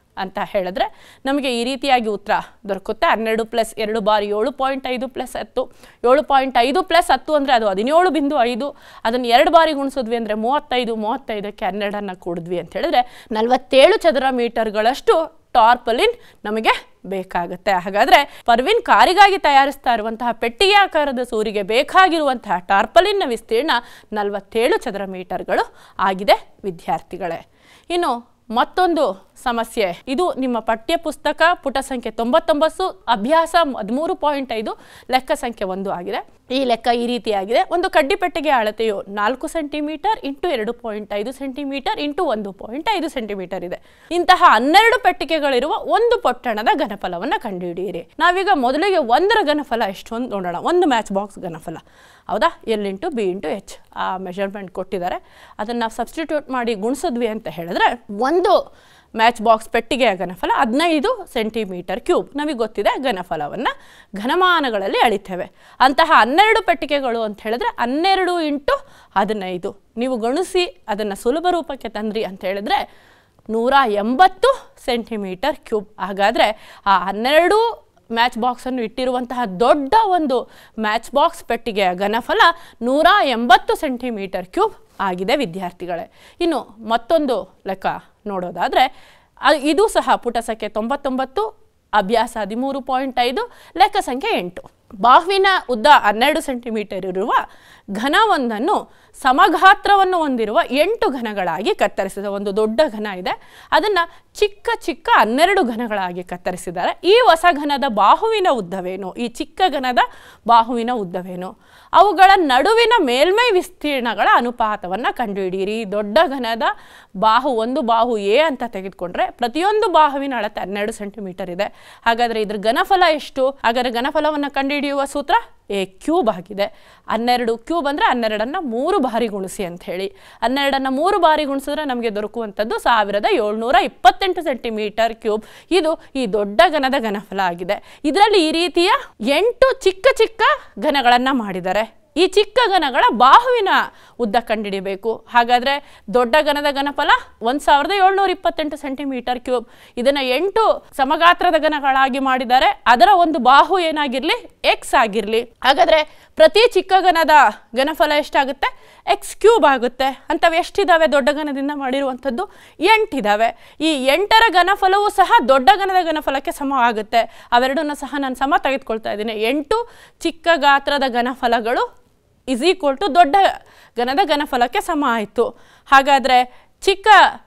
ಅಂತ ಹೇಳಿದ್ರೆ ನಮಗೆ ಈ ರೀತಿಯಾಗಿ ಉತ್ತರ ದೊರಕುತ್ತೆ. ಹನ್ನೆರಡು ಪ್ಲಸ್ ಎರಡು ಬಾರಿ ಏಳು ಪಾಯಿಂಟ್ ಐದು ಪ್ಲಸ್ ಹತ್ತು, ಏಳು ಪಾಯಿಂಟ್ ಐದು ಪ್ಲಸ್ ಹತ್ತು ಅಂದರೆ ಅದು ಹದಿನೇಳು ಬಿಂದು ಐದು, ಅದನ್ನು ಎರಡು ಬಾರಿ ಗುಣಿಸಿದ್ವಿ ಅಂದರೆ ಮೂವತ್ತೈದು, ಮೂವತ್ತೈದಕ್ಕೆ ಹನ್ನೆರಡನ್ನು ಕೂಡಿದ್ವಿ ಅಂತ ಹೇಳಿದ್ರೆ ನಲವತ್ತೇಳು ಚದರ ಮೀಟರ್ಗಳಷ್ಟು ಟಾರ್ಪಲಿನ್ ನಮಗೆ ಬೇಕಾಗುತ್ತೆ. ಹಾಗಾದರೆ ಪರ್ವಿನ್ ಕಾರಿಗಾಗಿ ತಯಾರಿಸ್ತಾ ಇರುವಂತಹ ಪೆಟ್ಟಿಗೆ ಆಕಾರದ ಸೂರಿಗೆ ಬೇಕಾಗಿರುವಂತಹ ಟಾರ್ಪಲಿನ್ನ ವಿಸ್ತೀರ್ಣ ನಲವತ್ತೇಳು ಚದರ ಮೀಟರ್ಗಳು ಆಗಿದೆ ವಿದ್ಯಾರ್ಥಿಗಳೇ. ಇನ್ನು ಮತ್ತೊಂದು ಸಮಸ್ಯೆ, ಇದು ನಿಮ್ಮ ಪಠ್ಯ ಪುಸ್ತಕ ಪುಟ ಸಂಖ್ಯೆ ತೊಂಬತ್ತೊಂಬತ್ತು, ಅಭ್ಯಾಸ ಹದಿಮೂರು ಪಾಯಿಂಟ್ ಐದು, ಲೆಕ್ಕ ಸಂಖ್ಯೆ ಒಂದು ಆಗಿದೆ. ಈ ಲೆಕ್ಕ ಈ ರೀತಿಯಾಗಿದೆ. ಒಂದು ಕಡ್ಡಿ ಪೆಟ್ಟಿಗೆ ಅಳತೆಯು ನಾಲ್ಕು ಸೆಂಟಿಮೀಟರ್ ಇಂಟು ಎರಡು ಪಾಯಿಂಟ್ ಐದು ಸೆಂಟಿಮೀಟರ್ ಇಂಟು ಒಂದು ಪಾಯಿಂಟ್ ಐದು ಸೆಂಟಿಮೀಟರ್ ಇದೆ. ಇಂತಹ ಹನ್ನೆರಡು ಪೆಟ್ಟಿಗೆಗಳಿರುವ ಒಂದು ಪೊಟ್ಟಣದ ಘನಫಲವನ್ನು ಕಂಡುಹಿಡಿಯಿರಿ. ನಾವೀಗ ಮೊದಲಿಗೆ ಒಂದರ ಘನಫಲ ಎಷ್ಟು ಅಂತ ನೋಡೋಣ. ಒಂದು ಮ್ಯಾಚ್ ಬಾಕ್ಸ್ ಘನಫಲ ಹೌದಾ, L into b into h ಆ ಮೆಷರ್ಮೆಂಟ್ ಕೊಟ್ಟಿದ್ದಾರೆ, ಅದನ್ನು ನಾವು ಸಬ್ಸ್ಟಿಟ್ಯೂಟ್ ಮಾಡಿ ಗುಣಿಸಿದ್ವಿ ಅಂತ ಹೇಳಿದ್ರೆ ಒಂದು ಮ್ಯಾಚ್ ಬಾಕ್ಸ್ ಪೆಟ್ಟಿಗೆಯ ಘನಫಲ ಹದಿನೈದು ಸೆಂಟಿಮೀಟರ್ ಕ್ಯೂಬ್. ನಮಗೆ ಗೊತ್ತಿದೆ ಘನಫಲವನ್ನು ಘನಮಾನಗಳಲ್ಲಿ ಅಳಿತೇವೆ. ಅಂತಹ ಹನ್ನೆರಡು ಪೆಟ್ಟಿಗೆಗಳು ಅಂತ ಹೇಳಿದ್ರೆ ಹನ್ನೆರಡು ಇಂಟು ಹದಿನೈದು ನೀವು ಗುಣಿಸಿ ಅದನ್ನು ಸುಲಭ ರೂಪಕ್ಕೆ ತಂದ್ರಿ ಅಂತ ಹೇಳಿದ್ರೆ ನೂರ ಎಂಬತ್ತು ಸೆಂಟಿಮೀಟರ್ ಕ್ಯೂಬ್. ಹಾಗಾದರೆ ಆ ಹನ್ನೆರಡು ಮ್ಯಾಚ್ ಬಾಕ್ಸನ್ನು ಇಟ್ಟಿರುವಂತಹ ದೊಡ್ಡ ಒಂದು ಮ್ಯಾಚ್ ಬಾಕ್ಸ್ ಪೆಟ್ಟಿಗೆಯ ಘನಫಲ ನೂರ ಎಂಬತ್ತು ಸೆಂಟಿಮೀಟರ್ ಕ್ಯೂಬ್ ಆಗಿದೆ ವಿದ್ಯಾರ್ಥಿಗಳೇ. ಇನ್ನು ಮತ್ತೊಂದು ಲೆಕ್ಕ ನೋಡೋದಾದರೆ ಇದು ಸಹ ಪುಟ ಸಂಖ್ಯೆ ತೊಂಬತ್ತೊಂಬತ್ತು, ಅಭ್ಯಾಸ ಹದಿಮೂರು ಪಾಯಿಂಟ್ ಐದು, ಲೆಕ್ಕ ಸಂಖ್ಯೆ ಎಂಟು. ಬಾಹುವಿನ ಉದ್ದ ಹನ್ನೆರಡು ಸೆಂಟಿಮೀಟರ್ ಇರುವ ಘನವೊಂದನ್ನು ಸಮಗಾತ್ರವನ್ನು ಹೊಂದಿರುವ ಎಂಟು ಘನಗಳಾಗಿ ಕತ್ತರಿಸಿದ ಒಂದು ದೊಡ್ಡ ಘನ ಇದೆ, ಅದನ್ನು ಚಿಕ್ಕ ಚಿಕ್ಕ ಹನ್ನೆರಡು ಘನಗಳಾಗಿ ಕತ್ತರಿಸಿದ್ದಾರೆ. ಈ ಹೊಸ ಘನದ ಬಾಹುವಿನ ಉದ್ದವೇನು? ಈ ಚಿಕ್ಕ ಘನದ ಬಾಹುವಿನ ಉದ್ದವೇನು? ಅವುಗಳ ನಡುವಿನ ಮೇಲ್ಮೈ ವಿಸ್ತೀರ್ಣಗಳ ಅನುಪಾತವನ್ನು ಕಂಡುಹಿಡಿಯಿರಿ. ದೊಡ್ಡ ಘನದ ಬಾಹು, ಒಂದು ಬಾಹು ಎ ಅಂತ ತೆಗೆದುಕೊಂಡ್ರೆ ಪ್ರತಿಯೊಂದು ಬಾಹುವಿನ ಅಳತೆ ಹನ್ನೆರಡು ಸೆಂಟಿಮೀಟರ್ ಇದೆ. ಹಾಗಾದರೆ ಇದ್ರ ಘನಫಲ ಎಷ್ಟು? ಹಾಗಾದರೆ ಘನಫಲವನ್ನು ಕಂಡುಹಿಡಿಯುವ ಸೂತ್ರ ಎ ಕ್ಯೂಬ್ ಆಗಿದೆ. ಹನ್ನೆರಡು ಕ್ಯೂಬ್ ಅಂದರೆ ಹನ್ನೆರಡನ್ನು ಮೂರು ಬಾರಿ ಗುಣಿಸಿ ಅಂತ ಹೇಳಿ. ಹನ್ನೆರಡನ್ನು ಮೂರು ಬಾರಿ ಗುಣಿಸಿದ್ರೆ ನಮಗೆ ದೊರಕುವಂಥದ್ದು ಸಾವಿರದ ಏಳ್ನೂರ ಇಪ್ಪತ್ತೆಂಟು ಸೆಂಟಿಮೀಟರ್ ಕ್ಯೂಬ್. ಇದು ಈ ದೊಡ್ಡ ಘನದ ಘನಫಲ ಆಗಿದೆ. ಇದರಲ್ಲಿ ಈ ರೀತಿಯ ಎಂಟು ಚಿಕ್ಕ ಚಿಕ್ಕ ಘನಗಳನ್ನು ಮಾಡಿದ್ದಾರೆ. ಈ ಚಿಕ್ಕ ಘನಗಳ ಬಾಹುವಿನ ಉದ್ದ ಕಂಡುಹಿಡಿಯಬೇಕು. ಹಾಗಾದರೆ ದೊಡ್ಡ ಘನದ ಘನಫಲ ಒಂದು ಸಾವಿರದ ಏಳ್ನೂರ ಇಪ್ಪತ್ತೆಂಟು ಸೆಂಟಿಮೀಟರ್ ಕ್ಯೂಬ್. ಇದನ್ನು ಎಂಟು ಸಮಗಾತ್ರದ ಘನಗಳಾಗಿ ಮಾಡಿದ್ದಾರೆ. ಅದರ ಒಂದು ಬಾಹು ಏನಾಗಿರಲಿ? ಎಕ್ಸ್ ಆಗಿರಲಿ. ಹಾಗಾದರೆ ಪ್ರತಿ ಚಿಕ್ಕ ಘನದ ಘನಫಲ ಎಷ್ಟಾಗುತ್ತೆ? ಎಕ್ಸ್ ಕ್ಯೂಬ್ ಆಗುತ್ತೆ. ಅಂಥವು ಎಷ್ಟಿದ್ದಾವೆ ದೊಡ್ಡ ಘನದಿಂದ ಮಾಡಿರುವಂಥದ್ದು? ಎಂಟಿದ್ದಾವೆ. ಈ ಎಂಟರ ಘನಫಲವೂ ಸಹ ದೊಡ್ಡ ಘನದ ಘನಫಲಕ್ಕೆ ಸಮ ಆಗುತ್ತೆ. ಅವೆರಡನ್ನು ಸಹ ನಾನು ಸಮ ತೆಗೆದುಕೊಳ್ತಾ ಇದ್ದೀನಿ. ಎಂಟು ಚಿಕ್ಕ ಗಾತ್ರದ ಘನಫಲಗಳು ಇಸ್ ಈಕ್ವಲ್ ಟು ದೊಡ್ಡ ಘನದ ಘನಫಲಕ್ಕೆ ಸಮ ಆಯಿತು. ಹಾಗಾದರೆ ಚಿಕ್ಕ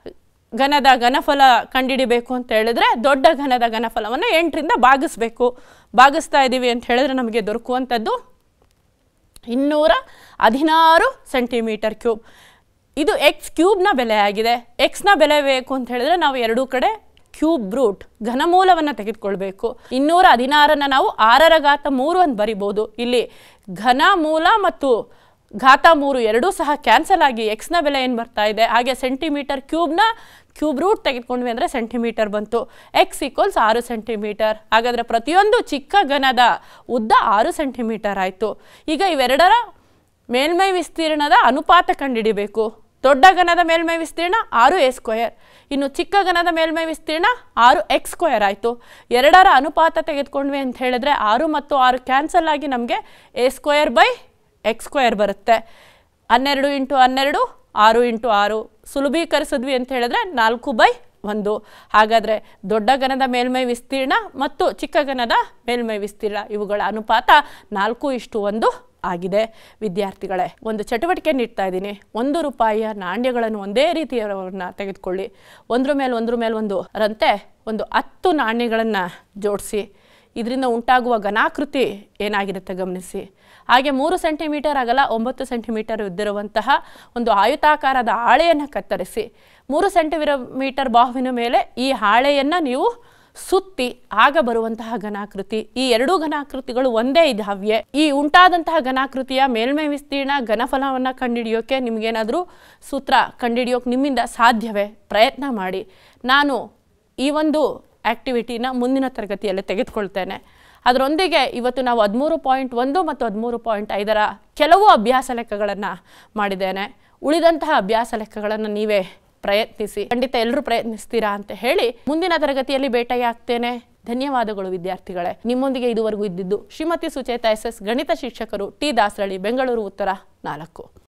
ಘನದ ಘನಫಲ ಕಂಡುಹಿಡಿಬೇಕು ಅಂತ ಹೇಳಿದ್ರೆ ದೊಡ್ಡ ಘನದ ಘನಫಲವನ್ನು ಎಂಟರಿಂದ ಭಾಗಿಸ್ಬೇಕು. ಭಾಗಿಸ್ತಾ ಇದ್ದೀವಿ ಅಂತ ಹೇಳಿದ್ರೆ ನಮಗೆ ದೊರಕುವಂಥದ್ದು ಇನ್ನೂರ ಹದಿನಾರು ಸೆಂಟಿಮೀಟರ್ ಕ್ಯೂಬ್. ಇದು ಎಕ್ಸ್ ಕ್ಯೂಬ್ನ ಬೆಲೆ ಆಗಿದೆ. ಎಕ್ಸ್ನ ಬೆಲೆ ಬೇಕು ಅಂತ ಹೇಳಿದ್ರೆ ನಾವು ಎರಡೂ ಕಡೆ ಕ್ಯೂಬ್ ರೂಟ್ ಘನಮೂಲವನ್ನು ತೆಗೆದುಕೊಳ್ಬೇಕು. ಇನ್ನೂರ ಹದಿನಾರನ್ನು ನಾವು ಆರರ ಘಾತ ಮೂರು ಅಂತ ಬರಿಬೋದು. ಇಲ್ಲಿ ಘನ ಮೂಲ ಮತ್ತು ಘಾತ ಮೂರು ಎರಡೂ ಸಹ ಕ್ಯಾನ್ಸಲ್ ಆಗಿ ಎಕ್ಸ್ನ ಬೆಲೆ ಏನು ಬರ್ತಾ ಇದೆ? ಹಾಗೆ ಸೆಂಟಿಮೀಟರ್ ಕ್ಯೂಬ್ನ ಕ್ಯೂಬ್ ರೂಟ್ ತೆಗೆದುಕೊಂಡ್ವಿ ಅಂದರೆ ಸೆಂಟಿಮೀಟರ್ ಬಂತು. ಎಕ್ಸ್ ಈಕ್ವಲ್ಸ್ ಆರು ಸೆಂಟಿಮೀಟರ್. ಹಾಗಾದರೆ ಪ್ರತಿಯೊಂದು ಚಿಕ್ಕ ಘನದ ಉದ್ದ ಆರು ಸೆಂಟಿಮೀಟರ್ ಆಯಿತು. ಈಗ ಇವೆರಡರ ಮೇಲ್ಮೈ ವಿಸ್ತೀರ್ಣದ ಅನುಪಾತ ಕಂಡುಹಿಡಿಬೇಕು. ದೊಡ್ಡ ಘನದ ಮೇಲ್ಮೈ ವಿಸ್ತೀರ್ಣ ಆರು ಎ ಸ್ಕ್ವಯರ್, ಇನ್ನು ಚಿಕ್ಕ ಘನದ ಮೇಲ್ಮೈ ವಿಸ್ತೀರ್ಣ ಆರು ಎಕ್ಸ್ ಸ್ಕ್ವಯರ್ ಆಯಿತು. ಎರಡರ ಅನುಪಾತ ತೆಗೆದುಕೊಂಡ್ವಿ ಅಂತ ಹೇಳಿದ್ರೆ ಆರು ಮತ್ತು ಆರು ಕ್ಯಾನ್ಸಲ್ ಆಗಿ ನಮಗೆ a square by x square ಬರುತ್ತೆ. ಹನ್ನೆರಡು ಇಂಟು ಹನ್ನೆರಡು, ಆರು ಇಂಟು ಆರು ಸುಲಭೀಕರಿಸಿದ್ವಿ ಅಂತ ಹೇಳಿದ್ರೆ ನಾಲ್ಕು ಬೈ ಒಂದು. ಹಾಗಾದರೆ ದೊಡ್ಡ ಘನದ ಮೇಲ್ಮೈ ವಿಸ್ತೀರ್ಣ ಮತ್ತು ಚಿಕ್ಕ ಘನದ ಮೇಲ್ಮೈ ವಿಸ್ತೀರ್ಣ ಇವುಗಳ ಅನುಪಾತ ನಾಲ್ಕು ಇಷ್ಟು ಒಂದು ಆಗಿದೆ. ವಿದ್ಯಾರ್ಥಿಗಳೇ, ಒಂದು ಚಟುವಟಿಕೆ ನೀಡ್ತಾ ಇದ್ದೀನಿ. ಒಂದು ರೂಪಾಯಿಯ ನಾಣ್ಯಗಳನ್ನು ಒಂದೇ ರೀತಿಯವನ್ನ ತೆಗೆದುಕೊಳ್ಳಿ. ಒಂದ್ರ ಮೇಲೆ ಒಂದ್ರ ಮೇಲೆ ಒಂದು ರಂತೆ ಒಂದು ಹತ್ತು ನಾಣ್ಯಗಳನ್ನು ಜೋಡಿಸಿ ಇದರಿಂದ ಉಂಟಾಗುವ ಘನಾಕೃತಿ ಏನಾಗಿರುತ್ತೆ ಗಮನಿಸಿ. ಹಾಗೆ ಮೂರು ಸೆಂಟಿಮೀಟರ್ ಅಗಲ ಒಂಬತ್ತು ಸೆಂಟಿಮೀಟರ್ ಇದ್ದಿರುವಂತಹ ಒಂದು ಆಯುತಾಕಾರದ ಹಾಳೆಯನ್ನು ಕತ್ತರಿಸಿ ಮೂರು ಸೆಂಟಿಮೀಟರ್ ಬಾಹುವಿನ ಮೇಲೆ ಈ ಹಾಳೆಯನ್ನು ನೀವು ಸುತ್ತಿ ಆಗ ಬರುವಂತಹ ಘನಾಕೃತಿ. ಈ ಎರಡೂ ಘನಾಕೃತಿಗಳು ಒಂದೇ ಇದ್ದಾವೆ. ಈ ಉಂಟಾದಂತಹ ಘನಾಕೃತಿಯ ಮೇಲ್ಮೈ ವಿಸ್ತೀರ್ಣ ಘನಫಲವನ್ನು ಕಂಡುಹಿಡಿಯೋಕೆ ನಿಮಗೇನಾದರೂ ಸೂತ್ರ ಕಂಡುಹಿಡಿಯೋಕೆ ನಿಮ್ಮಿಂದ ಸಾಧ್ಯವೇ? ಪ್ರಯತ್ನ ಮಾಡಿ. ನಾನು ಈ ಒಂದು ಆ್ಯಕ್ಟಿವಿಟಿನ ಮುಂದಿನ ತರಗತಿಯಲ್ಲಿ ತೆಗೆದುಕೊಳ್ತೇನೆ. ಅದರೊಂದಿಗೆ ಇವತ್ತು ನಾವು ಹದಿಮೂರು ಪಾಯಿಂಟ್ ಒಂದು ಮತ್ತು ಹದಿಮೂರು ಪಾಯಿಂಟ್ ಐದರ ಕೆಲವು ಅಭ್ಯಾಸ ಲೆಕ್ಕಗಳನ್ನು ಮಾಡಿದ್ದೇನೆ. ಉಳಿದಂತಹ ಅಭ್ಯಾಸ ಲೆಕ್ಕಗಳನ್ನು ನೀವೇ ಪ್ರಯತ್ನಿಸಿ. ಖಂಡಿತ ಎಲ್ಲರೂ ಪ್ರಯತ್ನಿಸ್ತೀರಾ ಅಂತ ಹೇಳಿ ಮುಂದಿನ ತರಗತಿಯಲ್ಲಿ ಭೇಟಿಯಾಗ್ತೇನೆ. ಧನ್ಯವಾದಗಳು ವಿದ್ಯಾರ್ಥಿಗಳೇ. ನಿಮ್ಮೊಂದಿಗೆ ಇದುವರೆಗೂ ಇದ್ದಿದ್ದು ಶ್ರೀಮತಿ ಸುಚೇತಾ ಎಸ್ ಎಸ್, ಗಣಿತ ಶಿಕ್ಷಕರು, ಟಿ ದಾಸರಳ್ಳಿ, ಬೆಂಗಳೂರು ಉತ್ತರ ನಾಲ್ಕು.